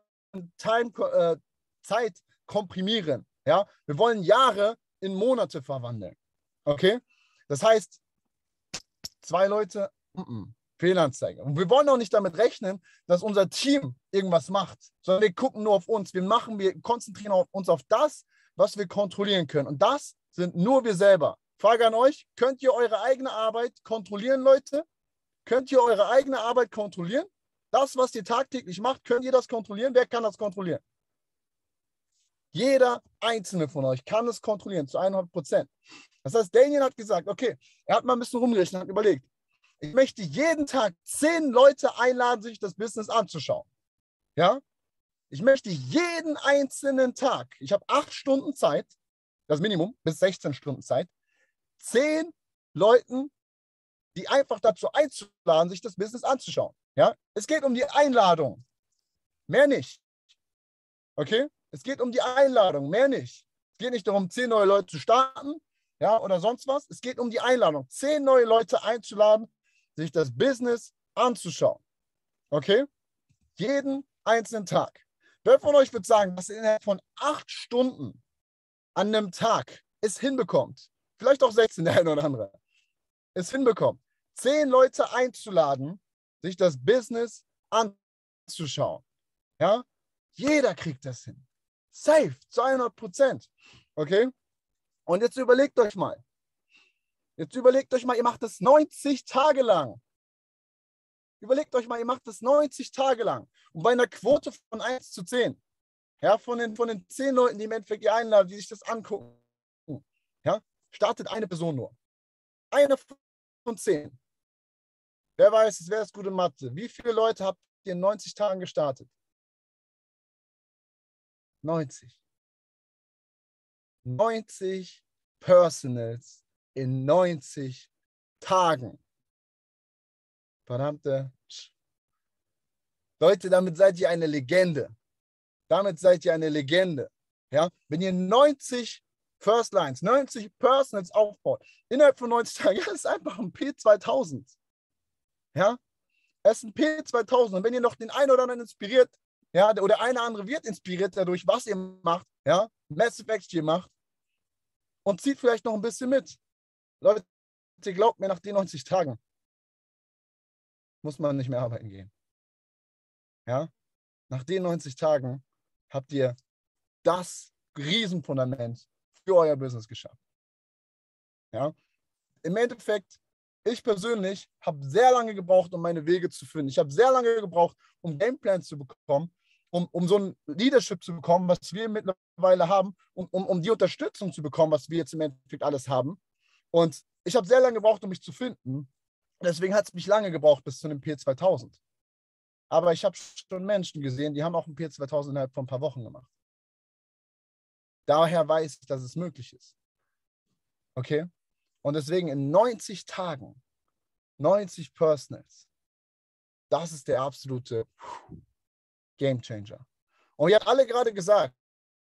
Zeit komprimieren. Ja? Wir wollen Jahre in Monate verwandeln. Okay? Das heißt, 2 Leute, Fehlanzeige. Und wir wollen auch nicht damit rechnen, dass unser Team irgendwas macht, sondern wir gucken nur auf uns. Wir konzentrieren uns auf das, was wir kontrollieren können. Und das sind nur wir selber. Frage an euch, könnt ihr eure eigene Arbeit kontrollieren, Leute? Könnt ihr eure eigene Arbeit kontrollieren? Das, was ihr tagtäglich macht, könnt ihr das kontrollieren? Wer kann das kontrollieren? Jeder einzelne von euch kann es kontrollieren, zu 100%. Das heißt, Daniel hat gesagt, okay, er hat mal ein bisschen rumgerechnet, hat überlegt, ich möchte jeden Tag 10 Leute einladen, sich das Business anzuschauen. Ja? Ich möchte jeden einzelnen Tag, ich habe 8 Stunden Zeit, das Minimum, bis 16 Stunden Zeit, 10 Leuten, die einfach dazu einzuladen, sich das Business anzuschauen. Ja? Es geht um die Einladung, mehr nicht. Okay? Es geht um die Einladung, mehr nicht. Es geht nicht darum, 10 neue Leute zu starten, ja, oder sonst was. Es geht um die Einladung, 10 neue Leute einzuladen, sich das Business anzuschauen. Okay? Jeden einzelnen Tag. Wer von euch wird sagen, dass ihr innerhalb von 8 Stunden an einem Tag es hinbekommt, vielleicht auch 16, der eine oder andere, es hinbekommt, 10 Leute einzuladen, sich das Business anzuschauen. Ja? Jeder kriegt das hin. Safe, zu 100%. Okay? Und jetzt überlegt euch mal. Ihr macht das 90 Tage lang. Überlegt euch mal, ihr macht das 90 Tage lang. Und bei einer Quote von 1 zu 10, ja, von den 10 Leuten, die im Endeffekt ihr einladen, die sich das angucken, ja, startet eine Person nur. Eine von 10. Wer weiß, wer ist gute Mathe? Wie viele Leute habt ihr in 90 Tagen gestartet? 90. 90 Personals in 90 Tagen. Verdammte Leute, damit seid ihr eine Legende. Damit seid ihr eine Legende. Ja? Wenn ihr 90 First Lines, 90 Personals aufbaut, innerhalb von 90 Tagen, ja, das ist einfach ein P2000. Ja? Es ist ein P2000. Und wenn ihr noch den einen oder anderen inspiriert, ja, oder eine andere wird inspiriert dadurch, was ihr macht, ja, Massive Action macht, und zieht vielleicht noch ein bisschen mit. Leute, glaubt mir, nach den 90 Tagen muss man nicht mehr arbeiten gehen. Ja? Nach den 90 Tagen habt ihr das Riesenfundament für euer Business geschaffen. Ja? Im Endeffekt, ich persönlich habe sehr lange gebraucht, um meine Wege zu finden. Ich habe sehr lange gebraucht, um Gameplans zu bekommen, um so ein Leadership zu bekommen, was wir mittlerweile haben, um die Unterstützung zu bekommen, was wir jetzt im Endeffekt alles haben. Und ich habe sehr lange gebraucht, um mich zu finden. Deswegen hat es mich lange gebraucht bis zu einem P2000. Aber ich habe schon Menschen gesehen, die haben auch ein P2000 innerhalb von ein paar Wochen gemacht. Daher weiß ich, dass es möglich ist. Okay? Und deswegen in 90 Tagen, 90 Personals, das ist der absolute Game Changer. Und ihr habt alle gerade gesagt,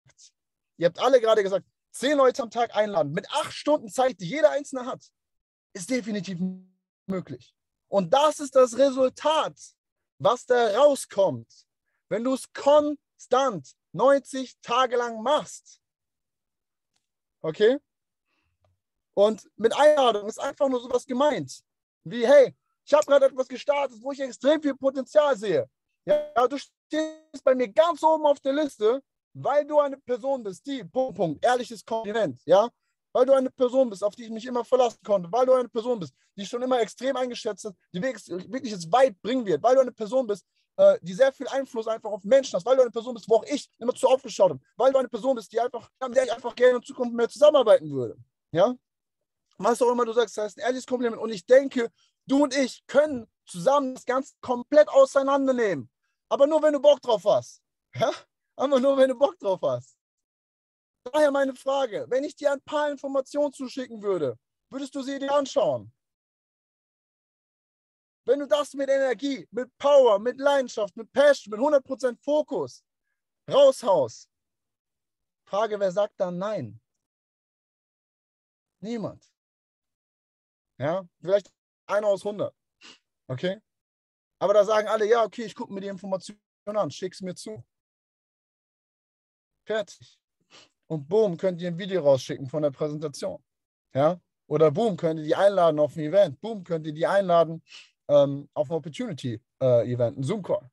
ihr habt alle gerade gesagt, 10 Leute am Tag einladen, mit 8 Stunden Zeit, die jeder Einzelne hat, ist definitiv möglich. Und das ist das Resultat, was da rauskommt, wenn du es konstant 90 Tage lang machst. Okay? Und mit Einladung ist einfach nur sowas gemeint, wie, hey, ich habe gerade etwas gestartet, wo ich extrem viel Potenzial sehe. Ja, du stehst bei mir ganz oben auf der Liste, weil du eine Person bist, die, Punkt, ehrliches Kompliment, ja, weil du eine Person bist, auf die ich mich immer verlassen konnte, weil du eine Person bist, die schon immer extrem eingeschätzt ist, die wirklich es weit bringen wird, weil du eine Person bist, die sehr viel Einfluss einfach auf Menschen hast, weil du eine Person bist, wo auch ich immer zu aufgeschaut habe, weil du eine Person bist, die einfach, mit der ich einfach gerne in Zukunft mehr zusammenarbeiten würde, ja. Was auch immer du sagst, das heißt ein ehrliches Kompliment. Und ich denke, du und ich können zusammen das Ganze komplett auseinandernehmen. Aber nur, wenn du Bock drauf hast. Ja? Aber nur, wenn du Bock drauf hast. Daher meine Frage, wenn ich dir ein paar Informationen zuschicken würde, würdest du sie dir anschauen? Wenn du das mit Energie, mit Power, mit Leidenschaft, mit Passion, mit 100% Fokus raushaust, Frage, wer sagt dann nein? Niemand. Ja, vielleicht einer aus 100. Okay? Aber da sagen alle, ja, okay, ich gucke mir die Informationen an, schick's mir zu. Fertig. Und boom, könnt ihr ein Video rausschicken von der Präsentation. Ja? Oder boom, könnt ihr die einladen auf ein Event. Boom, könnt ihr die einladen auf ein Opportunity-Event, ein Zoom-Call.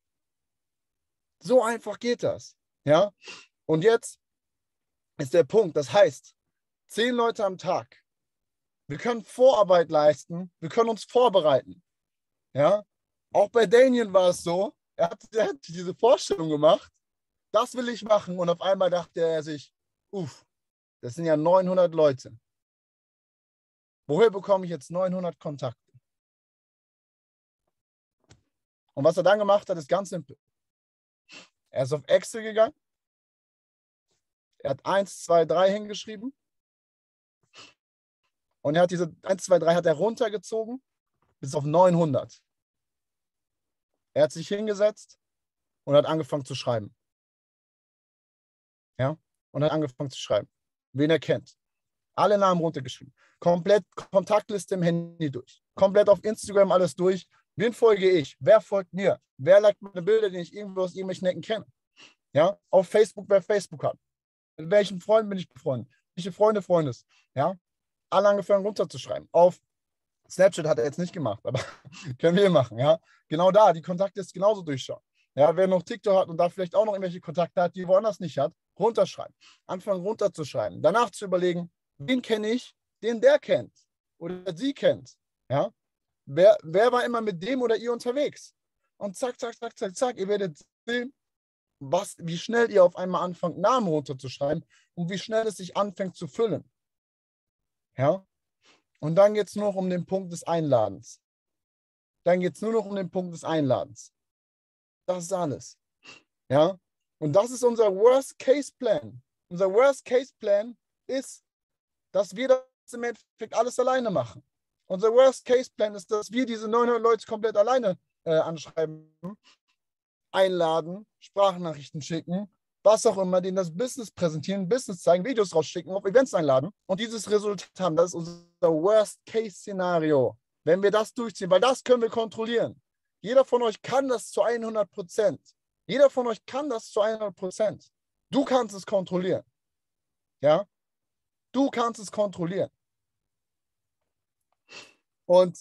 So einfach geht das. Ja? Und jetzt ist der Punkt, das heißt, 10 Leute am Tag. Wir können Vorarbeit leisten, wir können uns vorbereiten. Ja? Auch bei Daniel war es so, er hat diese Vorstellung gemacht, das will ich machen, und auf einmal dachte er sich, das sind ja 900 Leute. Woher bekomme ich jetzt 900 Kontakte? Und was er dann gemacht hat, ist ganz simpel. Er ist auf Excel gegangen, er hat 1, 2, 3 hingeschrieben und er hat diese 1, 2, 3 hat er runtergezogen bis auf 900. Er hat sich hingesetzt und hat angefangen zu schreiben. Ja? Und hat angefangen zu schreiben. Wen er kennt. Alle Namen runtergeschrieben. Komplett Kontaktliste im Handy durch. Komplett auf Instagram alles durch. Wen folge ich? Wer folgt mir? Wer liked meine Bilder, die ich irgendwo aus irgendwelchen Ecken kenne? Ja? Auf Facebook, wer Facebook hat. Mit welchen Freunden bin ich befreundet? Welche Freundes? Ja? Alle angefangen runterzuschreiben. Auf Snapchat hat er jetzt nicht gemacht, aber können wir machen. Ja? Genau da, die Kontakte ist genauso durchschauen. Ja, wer noch TikTok hat und da vielleicht auch noch irgendwelche Kontakte hat, die woanders nicht hat, runterschreiben. Anfangen runterzuschreiben. Danach zu überlegen, wen kenne ich, den der kennt oder sie kennt. Ja? Wer war immer mit dem oder ihr unterwegs? Und zack, zack, zack, zack, zack. Ihr werdet sehen, wie schnell ihr auf einmal anfangt, Namen runterzuschreiben und wie schnell es sich anfängt zu füllen. Ja? Und dann geht es nur noch um den Punkt des Einladens. Das ist alles. Ja? Und das ist unser Worst-Case-Plan. Unser Worst-Case-Plan ist, dass wir das im Endeffekt alles alleine machen. Unser Worst-Case-Plan ist, dass wir diese 900 Leute komplett alleine anschreiben, einladen, Sprachnachrichten schicken, was auch immer, denen das Business präsentieren, Business zeigen, Videos rausschicken, auf Events einladen und dieses Resultat haben. Das ist unser Worst-Case-Szenario. Wenn wir das durchziehen, weil das können wir kontrollieren. Jeder von euch kann das zu 100%. Jeder von euch kann das zu 100%. Du kannst es kontrollieren. Ja? Du kannst es kontrollieren. Und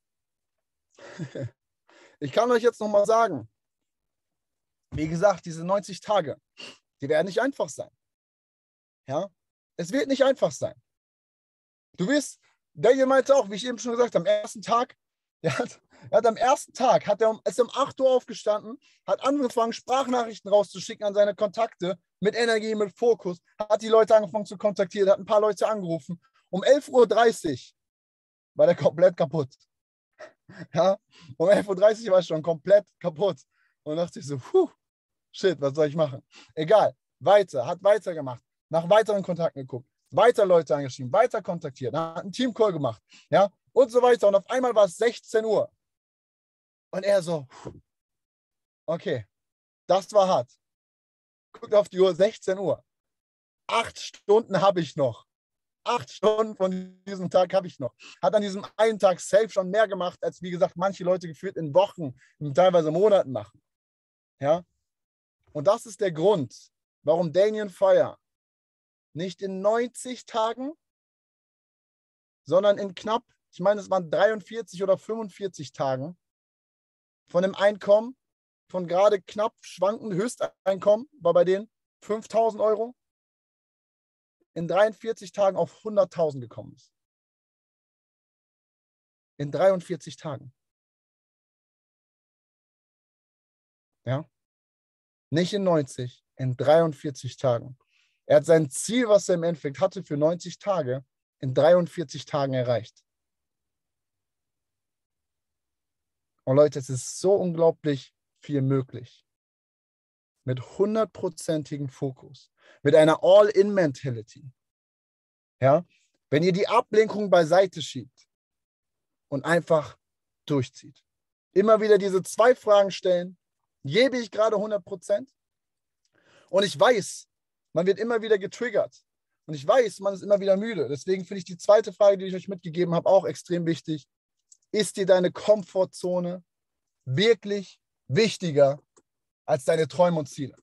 ich kann euch jetzt nochmal sagen, wie gesagt, diese 90 Tage, die werden nicht einfach sein. Ja? Es wird nicht einfach sein. Du wirst, der meinte auch, wie ich eben schon gesagt habe, am ersten Tag, ist um 8 Uhr aufgestanden, hat angefangen, Sprachnachrichten rauszuschicken an seine Kontakte mit Energie, mit Fokus, hat die Leute angefangen zu kontaktieren, hat ein paar Leute angerufen. Um 11:30 Uhr war der komplett kaputt. Ja? Um 11:30 Uhr war ich schon komplett kaputt. Und dachte ich so, shit, was soll ich machen? Egal, hat weitergemacht, nach weiteren Kontakten geguckt, weiter Leute angeschrieben, weiter kontaktiert, hat einen Teamcall gemacht, ja, und so weiter. Und auf einmal war es 16 Uhr. Und er so, okay, das war hart. guckt auf die Uhr, 16 Uhr. 8 Stunden habe ich noch. 8 Stunden von diesem Tag habe ich noch. Hat an diesem einen Tag safe schon mehr gemacht, als, wie gesagt, manche Leute gefühlt in Wochen, teilweise Monaten machen. Ja? Und das ist der Grund, warum Damien Fire nicht in 90 Tagen, sondern in knapp, ich meine, es waren 43 oder 45 Tagen von einem Einkommen von gerade knapp schwankend Höchsteinkommen, war bei denen 5.000 Euro, in 43 Tagen auf 100.000 gekommen ist. In 43 Tagen. Ja? Nicht in 90, in 43 Tagen. Er hat sein Ziel, was er im Endeffekt hatte für 90 Tage, in 43 Tagen erreicht. Und Leute, es ist so unglaublich viel möglich. Mit 100%igem Fokus. Mit einer All-in-Mentality. Ja? Wenn ihr die Ablenkung beiseite schiebt und einfach durchzieht. Immer wieder diese 2 Fragen stellen. Gebe ich gerade 100%? Und ich weiß, man wird immer wieder getriggert. Und ich weiß, man ist immer wieder müde. Deswegen finde ich die zweite Frage, die ich euch mitgegeben habe, auch extrem wichtig. Ist dir deine Komfortzone wirklich wichtiger als deine Träume und Ziele?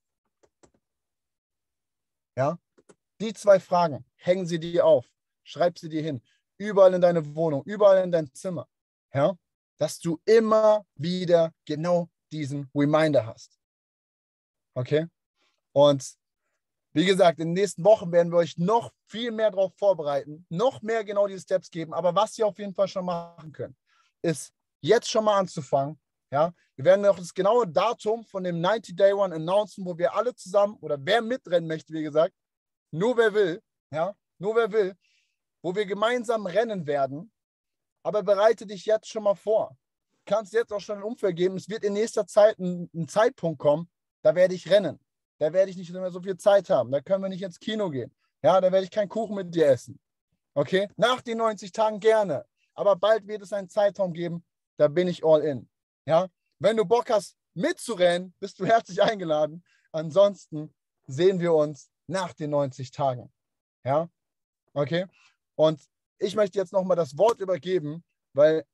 Ja? Die 2 Fragen, hängen sie dir auf, schreib sie dir hin, überall in deine Wohnung, überall in dein Zimmer, ja? Dass du immer wieder genau diesen Reminder hast. Okay? Und wie gesagt, in den nächsten Wochen werden wir euch noch viel mehr darauf vorbereiten, noch mehr genau diese Steps geben. Aber was ihr auf jeden Fall schon machen könnt, ist jetzt schon mal anzufangen. Ja? Wir werden noch das genaue Datum von dem 90-Day-One announcen, wo wir alle zusammen, oder wer mitrennen möchte, wie gesagt, nur wer will, ja, nur wer will, wo wir gemeinsam rennen werden. Aber bereite dich jetzt schon mal vor. Du kannst jetzt auch schon ein Umfeld geben. Es wird in nächster Zeit ein Zeitpunkt kommen, da werde ich rennen. Da werde ich nicht mehr so viel Zeit haben. Da können wir nicht ins Kino gehen. Ja, da werde ich keinen Kuchen mit dir essen. Okay? Nach den 90 Tagen gerne. Aber bald wird es einen Zeitraum geben, da bin ich all in. Ja? Wenn du Bock hast, mitzurennen, bist du herzlich eingeladen. Ansonsten sehen wir uns nach den 90 Tagen. Ja? Okay? Und ich möchte jetzt nochmal das Wort übergeben, weil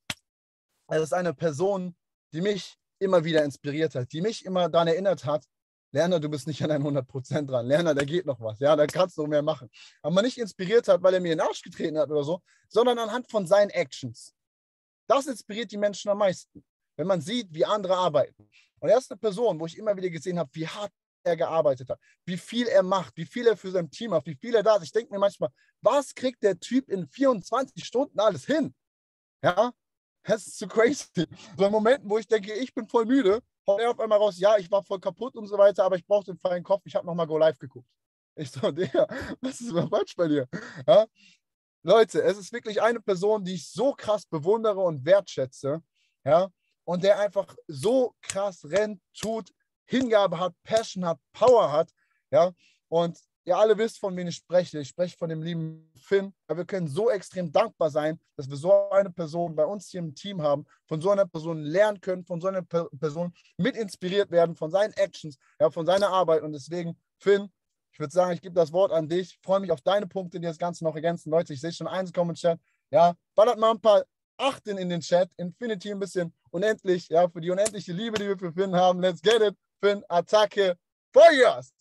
es ist eine Person, die mich immer wieder inspiriert hat, die mich immer daran erinnert hat, Lerner, du bist nicht an 100% dran. Lerner, da geht noch was. Ja, da kannst du noch mehr machen. Aber man nicht inspiriert hat, weil er mir in den Arsch getreten hat oder so, sondern anhand von seinen Actions. Das inspiriert die Menschen am meisten, wenn man sieht, wie andere arbeiten. Und er ist eine Person, wo ich immer wieder gesehen habe, wie hart er gearbeitet hat, wie viel er macht, wie viel er für sein Team macht, wie viel er da ist. Ich denke mir manchmal, was kriegt der Typ in 24 Stunden alles hin? Ja, das ist so crazy. So in Momenten, wo ich denke, ich bin voll müde, haut er auf einmal raus, ja, ich war voll kaputt und so weiter, aber ich brauche den freien Kopf, ich habe nochmal Go Live geguckt. Ich so, Digga, was ist überhaupt falsch bei dir? Ja? Leute, es ist wirklich eine Person, die ich so krass bewundere und wertschätze, ja, und der einfach so krass rennt, tut, Hingabe hat, Passion hat, Power hat, ja, und ihr alle wisst, von wem ich spreche. Ich spreche von dem lieben Finn. Aber wir können so extrem dankbar sein, dass wir so eine Person bei uns hier im Team haben, von so einer Person lernen können, von so einer Person mit inspiriert werden, von seinen Actions, ja, von seiner Arbeit. Und deswegen, Finn, ich würde sagen, ich gebe das Wort an dich. Ich freue mich auf deine Punkte, die das Ganze noch ergänzen. Leute, ich sehe schon eins kommen im Chat. Ja, ballert mal ein paar Achten in den Chat. Infinity ein bisschen unendlich, ja, für die unendliche Liebe, die wir für Finn haben. Let's get it. Finn, Attacke, Feuers!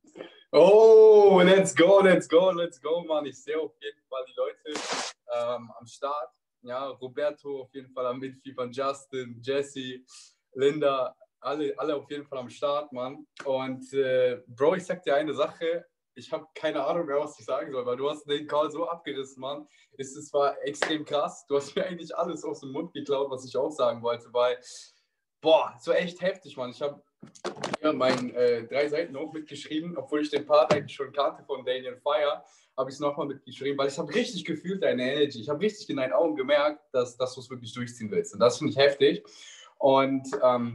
Oh, let's go, Mann. Ich sehe auf jeden Fall die Leute am Start. Ja, Roberto auf jeden Fall am Mitfiebern, Justin, Jesse, Linda, alle auf jeden Fall am Start, Mann. Und Bro, ich sag dir eine Sache, ich habe keine Ahnung mehr, was ich sagen soll, weil du hast den Call so abgerissen, Mann. Es war extrem krass. Du hast mir eigentlich alles aus dem Mund geklaut, was ich auch sagen wollte, weil, boah, so echt heftig, Mann. Ich habe hier meinen 3 Seiten auch mitgeschrieben, obwohl ich den Part eigentlich schon kannte von Damien Fire, habe ich es nochmal mitgeschrieben, weil ich habe richtig gefühlt deine Energy. Ich habe richtig in deinen Augen gemerkt, dass du es wirklich durchziehen willst. Und das finde ich heftig. Und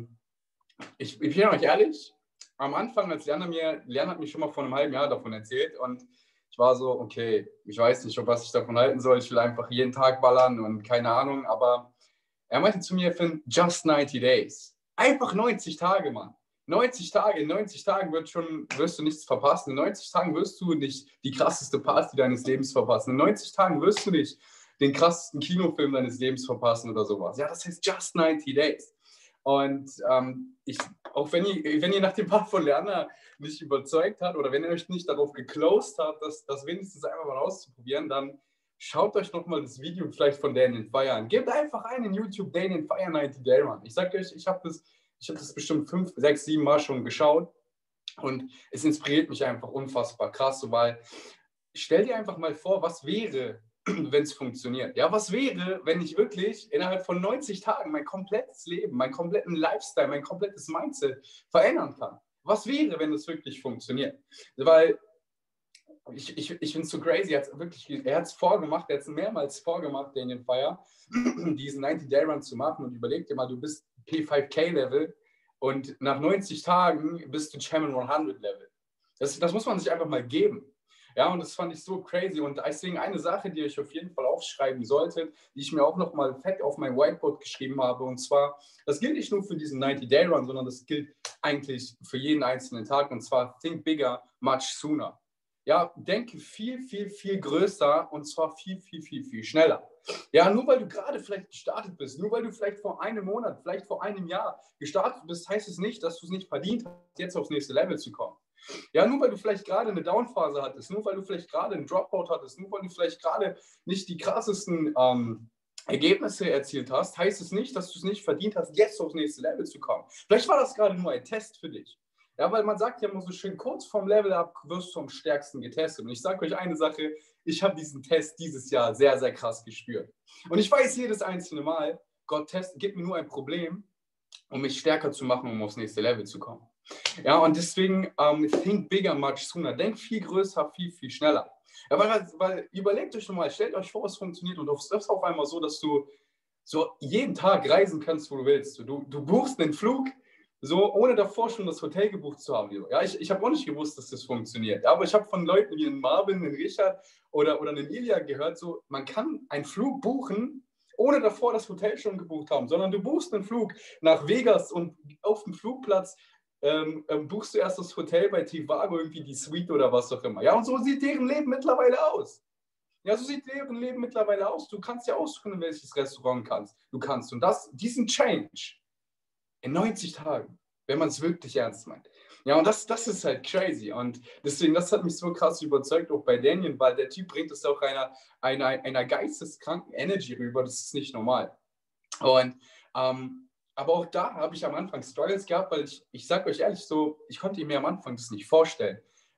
ich bin euch ehrlich, am Anfang, als Lerner hat mich schon mal vor einem halben Jahr davon erzählt und ich war so, okay, ich weiß nicht, was ich davon halten soll. Ich will einfach jeden Tag ballern und keine Ahnung, aber er meinte zu mir, Finn, just 90 days. Einfach 90 Tage, Mann. in 90 Tagen wirst du nichts verpassen. In 90 Tagen wirst du nicht die krasseste Party deines Lebens verpassen. In 90 Tagen wirst du nicht den krassesten Kinofilm deines Lebens verpassen oder sowas. Ja, das heißt just 90 days. Und auch wenn ihr nach dem Part von Lerner nicht überzeugt habt oder wenn ihr euch nicht darauf geclosed habt, das wenigstens einfach mal auszuprobieren, dann schaut euch nochmal das Video vielleicht von Daniel Fire an. Gebt einfach ein in YouTube Daniel Fire 90 Day Run. Ich sag euch, ich habe das bestimmt 5, 6, 7 Mal schon geschaut und es inspiriert mich einfach unfassbar krass, weil stell dir einfach mal vor, was wäre, wenn es funktioniert. Ja, was wäre, wenn ich wirklich innerhalb von 90 Tagen mein komplettes Leben, meinen kompletten Lifestyle, mein komplettes Mindset verändern kann? Was wäre, wenn es wirklich funktioniert? Weil ich finde es so crazy, er hat es vorgemacht, er hat es mehrmals vorgemacht, Daniel Fire, diesen 90-Day-Run zu machen und überleg dir mal, du bist P5K-Level und nach 90 Tagen bist du Champion 100-Level. Das muss man sich einfach mal geben. Ja, und das fand ich so crazy und deswegen eine Sache, die ihr euch auf jeden Fall aufschreiben solltet, die ich mir auch nochmal fett auf mein Whiteboard geschrieben habe und zwar, das gilt nicht nur für diesen 90-Day-Run, sondern das gilt eigentlich für jeden einzelnen Tag und zwar think bigger, much sooner. Ja, denke viel, viel, viel größer und zwar viel, viel, viel, viel schneller. Ja, nur weil du gerade vielleicht gestartet bist, nur weil du vielleicht vor einem Monat, vielleicht vor einem Jahr gestartet bist, heißt es nicht, dass du es nicht verdient hast, jetzt aufs nächste Level zu kommen. Ja, nur weil du vielleicht gerade eine Downphase hattest, nur weil du vielleicht gerade einen Dropout hattest, nur weil du vielleicht gerade nicht die krassesten Ergebnisse erzielt hast, heißt es nicht, dass du es nicht verdient hast, jetzt aufs nächste Level zu kommen. Vielleicht war das gerade nur ein Test für dich. Ja, weil man sagt ja immer so schön, kurz vorm Level-Up wirst du am stärksten getestet. Und ich sage euch eine Sache, ich habe diesen Test dieses Jahr sehr, sehr krass gespürt. Und ich weiß jedes einzelne Mal, Gott gibt mir nur ein Problem, um mich stärker zu machen, um aufs nächste Level zu kommen. Ja, und deswegen think bigger, much sooner. Denk viel größer, viel, viel schneller. Ja, weil überlegt euch nochmal, stellt euch vor, es funktioniert und das ist auf einmal so, dass du so jeden Tag reisen kannst, wo du willst. Du buchst einen Flug, so ohne davor schon das Hotel gebucht zu haben. Ja, ich habe auch nicht gewusst, dass das funktioniert. Ja, aber ich habe von Leuten wie einen Marvin, einen Richard oder einen Ilya gehört, so man kann einen Flug buchen, ohne davor das Hotel schon gebucht haben, sondern du buchst einen Flug nach Vegas und auf dem Flugplatz buchst du erst das Hotel bei Trivago, irgendwie die Suite oder was auch immer. Ja, und so sieht deren Leben mittlerweile aus. Ja, so sieht deren Leben mittlerweile aus. Du kannst ja aussuchen, in welches Restaurant du kannst. Und diesen Change in 90 Tagen, wenn man es wirklich ernst meint. Ja, und das ist halt crazy. Und deswegen, das hat mich so krass überzeugt, auch bei Daniel, weil der Typ bringt es auch einer geisteskranken Energy rüber. Das ist nicht normal. Und aber auch da habe ich am Anfang Struggles gehabt, weil ich sage euch ehrlich so, ich konnte mir am Anfang das nicht vorstellen.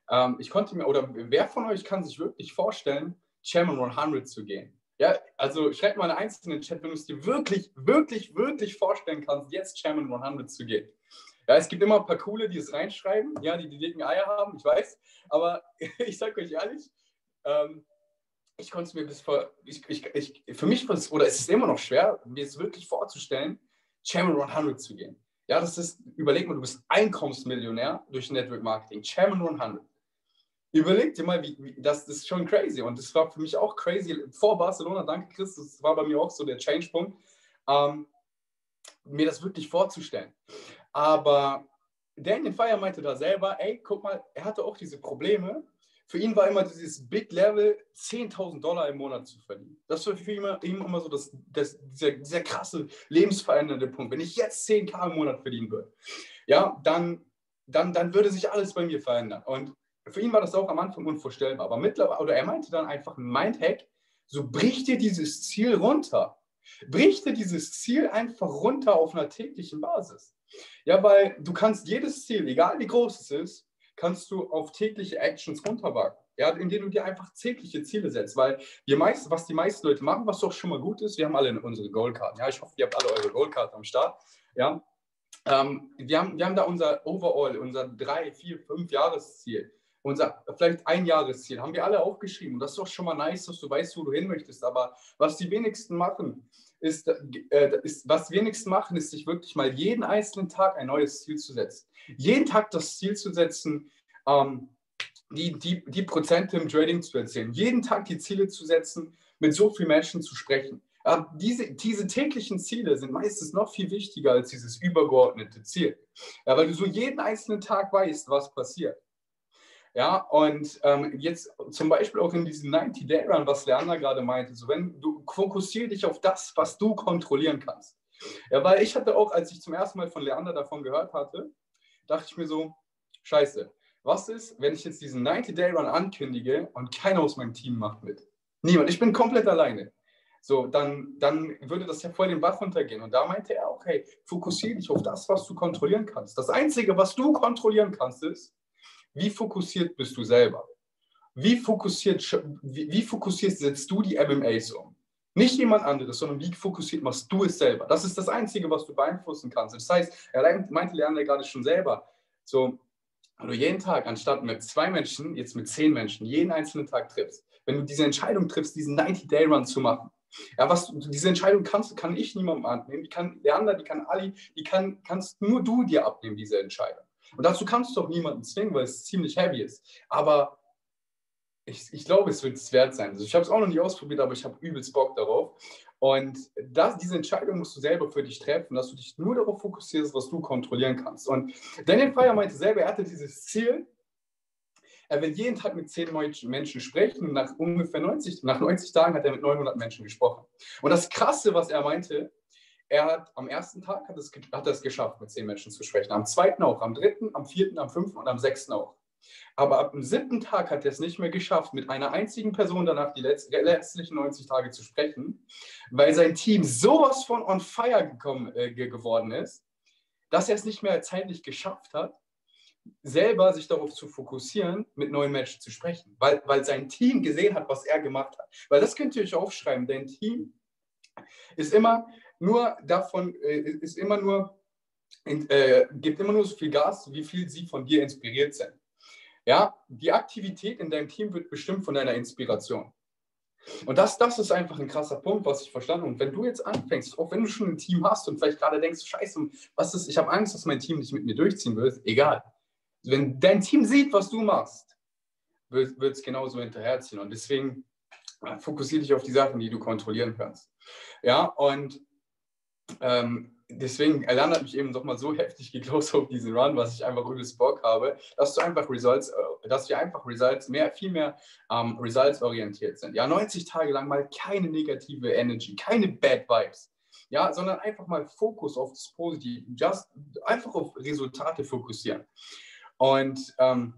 Oder wer von euch kann sich wirklich vorstellen, Champion 100 zu gehen? Ja, also schreibt mal eine einzelne Chat, wenn du es dir wirklich, wirklich, wirklich vorstellen kannst, jetzt Champion 100 zu gehen. Ja, es gibt immer ein paar Coole, die es reinschreiben, ja, die dicken Eier haben, ich weiß, aber ich sage euch ehrlich, ich konnte es mir für mich war es, oder es ist immer noch schwer, mir es wirklich vorzustellen, Champion 100 zu gehen. Ja, überleg mal, du bist Einkommensmillionär durch Network Marketing, Champion 100. Überleg dir mal, das ist schon crazy und das war für mich auch crazy vor Barcelona, danke Chris, das war bei mir auch so der Change-Punkt, mir das wirklich vorzustellen. Aber Daniel Fire meinte da selber, ey, guck mal, er hatte auch diese Probleme. Für ihn war immer dieses Big Level, $10.000 im Monat zu verdienen. Das war für ihn immer so dieser krasse, lebensverändernde Punkt. Wenn ich jetzt 10.000 im Monat verdienen würde, ja, dann würde sich alles bei mir verändern. Und für ihn war das auch am Anfang unvorstellbar. Aber mittlerweile, oder er meinte dann einfach ein Mindhack, so brich dir dieses Ziel runter. Brich dir dieses Ziel einfach runter auf einer täglichen Basis. Ja, weil du kannst jedes Ziel, egal wie groß es ist, kannst du auf tägliche Actions runterbacken. Ja, indem du dir einfach tägliche Ziele setzt. Weil was die meisten Leute machen, was doch schon mal gut ist, wir haben alle unsere Goalkarten. Ja, ich hoffe, ihr habt alle eure Goalkarten am Start. Ja, wir haben da unser Overall, unser 3, 4, 5 Jahresziel. Unser vielleicht ein Jahresziel haben wir alle aufgeschrieben. Und das ist doch schon mal nice, dass du weißt, wo du hin möchtest. Aber was die wenigsten machen, ist sich wirklich mal jeden einzelnen Tag ein neues Ziel zu setzen. Jeden Tag das Ziel zu setzen, die Prozente im Trading zu erzielen. Jeden Tag die Ziele zu setzen, mit so vielen Menschen zu sprechen. Aber diese täglichen Ziele sind meistens noch viel wichtiger als dieses übergeordnete Ziel. Ja, weil du so jeden einzelnen Tag weißt, was passiert. Ja, und jetzt zum Beispiel auch in diesem 90-Day-Run, was Leander gerade meinte, so wenn du fokussier dich auf das, was du kontrollieren kannst. Ja, weil ich hatte auch, als ich zum ersten Mal von Leander davon gehört hatte, dachte ich mir so, scheiße, was ist, wenn ich jetzt diesen 90-Day-Run ankündige und keiner aus meinem Team macht mit? Niemand, ich bin komplett alleine. So, dann würde das ja voll den Bach runtergehen. Und da meinte er auch, hey, fokussiere dich auf das, was du kontrollieren kannst. Das Einzige, was du kontrollieren kannst, ist, wie fokussiert bist du selber? Wie fokussiert setzt du die MMAs um? Nicht jemand anderes, sondern wie fokussiert machst du es selber? Das ist das Einzige, was du beeinflussen kannst. Das heißt, er meinte Leander gerade schon selber, so, wenn du jeden Tag, anstatt mit 2 Menschen, jetzt mit 10 Menschen, jeden einzelnen Tag triffst, wenn du diese Entscheidung triffst, diesen 90-Day-Run zu machen, ja, diese Entscheidung kann ich niemandem abnehmen, die kann Leander, die kann Ali, kannst nur du dir abnehmen, diese Entscheidung. Und dazu kannst du auch niemanden zwingen, weil es ziemlich heavy ist. Aber ich glaube, es wird es wert sein. Also ich habe es auch noch nie ausprobiert, aber ich habe übelst Bock darauf. Und diese Entscheidung musst du selber für dich treffen, dass du dich nur darauf fokussierst, was du kontrollieren kannst. Und Daniel Freier meinte selber, er hatte dieses Ziel, er will jeden Tag mit 10 Menschen sprechen. Und nach 90 Tagen hat er mit 900 Menschen gesprochen. Und das Krasse, was er meinte, am ersten Tag hat er es geschafft, mit 10 Menschen zu sprechen. Am zweiten auch, am dritten, am vierten, am fünften und am sechsten auch. Aber ab dem 7. Tag hat er es nicht mehr geschafft, mit einer einzigen Person danach die letztlichen 90 Tage zu sprechen, weil sein Team sowas von on fire geworden ist, dass er es nicht mehr zeitlich geschafft hat, selber sich darauf zu fokussieren, mit neuen Menschen zu sprechen, weil sein Team gesehen hat, was er gemacht hat. Weil das könnt ihr euch aufschreiben, dein Team ist immer nur davon, gibt immer nur so viel Gas, wie viel sie von dir inspiriert sind. Ja, die Aktivität in deinem Team wird bestimmt von deiner Inspiration. Und das ist einfach ein krasser Punkt, was ich verstanden habe. Und wenn du jetzt anfängst, auch wenn du schon ein Team hast und vielleicht gerade denkst, scheiße, was ist, ich habe Angst, dass mein Team nicht mit mir durchziehen wird, egal. Wenn dein Team sieht, was du machst, wird es genauso hinterherziehen. Und deswegen fokussiere dich auf die Sachen, die du kontrollieren kannst. Ja, und deswegen erlernt mich eben doch mal so heftig geglaubt auf diesen Run, was ich einfach übelst Bock habe, dass wir einfach viel mehr results-orientiert sind. Ja, 90 Tage lang mal keine negative Energy, keine Bad Vibes. Ja, sondern einfach mal Fokus auf das Positive, einfach auf Resultate fokussieren. Und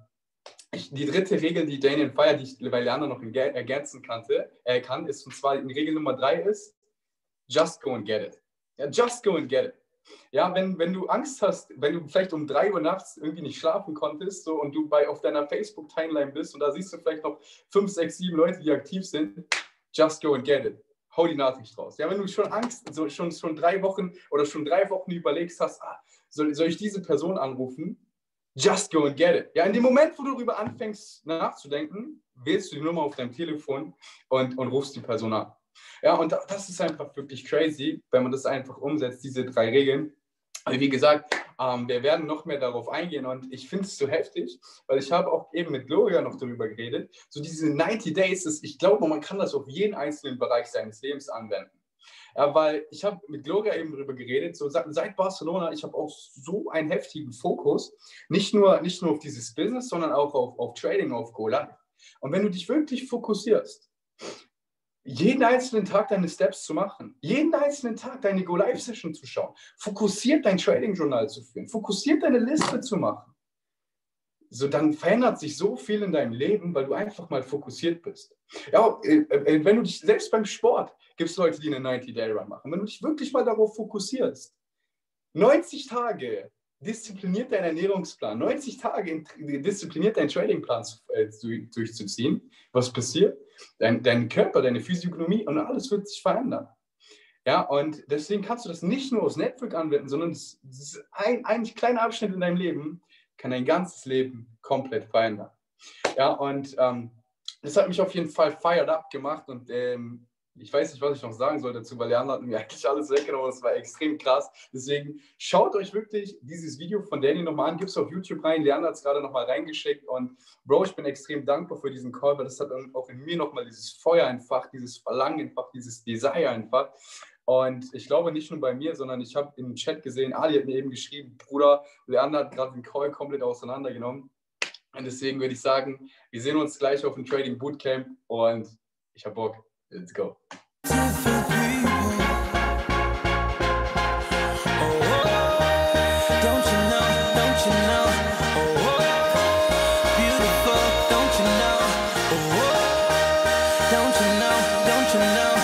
die dritte Regel, die Daniel Freier, die ich bei Lerner noch ergänzen kann, ist, und zwar die Regel Nummer 3 ist, just go and get it. Ja, just go and get it. Ja, wenn du Angst hast, wenn du vielleicht um 3 Uhr nachts irgendwie nicht schlafen konntest so, und du auf deiner Facebook-Timeline bist und da siehst du vielleicht noch 5, 6, 7 Leute, die aktiv sind, just go and get it. Hau die Nachricht raus. Ja, wenn du schon Angst, schon 3 Wochen oder schon 3 Wochen überlegst hast, soll ich diese Person anrufen? Just go and get it. Ja, in dem Moment, wo du darüber anfängst nachzudenken, wählst du die Nummer auf deinem Telefon und rufst die Person an. Ja, und das ist einfach wirklich crazy, wenn man das einfach umsetzt, diese 3 Regeln. Aber wie gesagt, wir werden noch mehr darauf eingehen und ich finde es so heftig, weil ich habe auch eben mit Gloria noch darüber geredet, so diese 90 Days, ich glaube, man kann das auf jeden einzelnen Bereich seines Lebens anwenden. Ja, weil ich habe mit Gloria eben darüber geredet, so seit Barcelona, ich habe auch so einen heftigen Fokus, nicht nur auf dieses Business, sondern auch auf Trading, auf Go Live. Und wenn du dich wirklich fokussierst, jeden einzelnen Tag deine Steps zu machen, jeden einzelnen Tag deine Go-Live-Session zu schauen, fokussiert dein Trading-Journal zu führen, fokussiert deine Liste zu machen, so dann verändert sich so viel in deinem Leben, weil du einfach mal fokussiert bist. Ja, wenn du dich, selbst beim Sport, gibt es Leute, die einen 90-Day-Run machen. Wenn du dich wirklich mal darauf fokussierst, 90 Tage diszipliniert deinen Ernährungsplan, 90 Tage diszipliniert deinen Tradingplan durchzuziehen, was passiert? Dein Körper, deine Physiognomie und alles wird sich verändern. Ja, und deswegen kannst du das nicht nur aufs Network anwenden, sondern das ist ein kleiner Abschnitt in deinem Leben, kann dein ganzes Leben komplett verändern. Ja, und das hat mich auf jeden Fall fired up gemacht und ich weiß nicht, was ich noch sagen soll dazu, weil Leander hat mir eigentlich alles weggenommen. Das war extrem krass. Deswegen schaut euch wirklich dieses Video von Danny nochmal an. Gibt es auf YouTube rein. Leander hat es gerade nochmal reingeschickt. Und Bro, ich bin extrem dankbar für diesen Call, weil das hat auch in mir nochmal dieses Feuer entfacht, dieses Verlangen entfacht, dieses Desire entfacht. Und ich glaube nicht nur bei mir, sondern ich habe im Chat gesehen, Ali hat mir eben geschrieben, Bruder, Leander hat gerade den Call komplett auseinandergenommen. Und deswegen würde ich sagen, wir sehen uns gleich auf dem Trading Bootcamp und ich habe Bock. Let's go. Don't you know?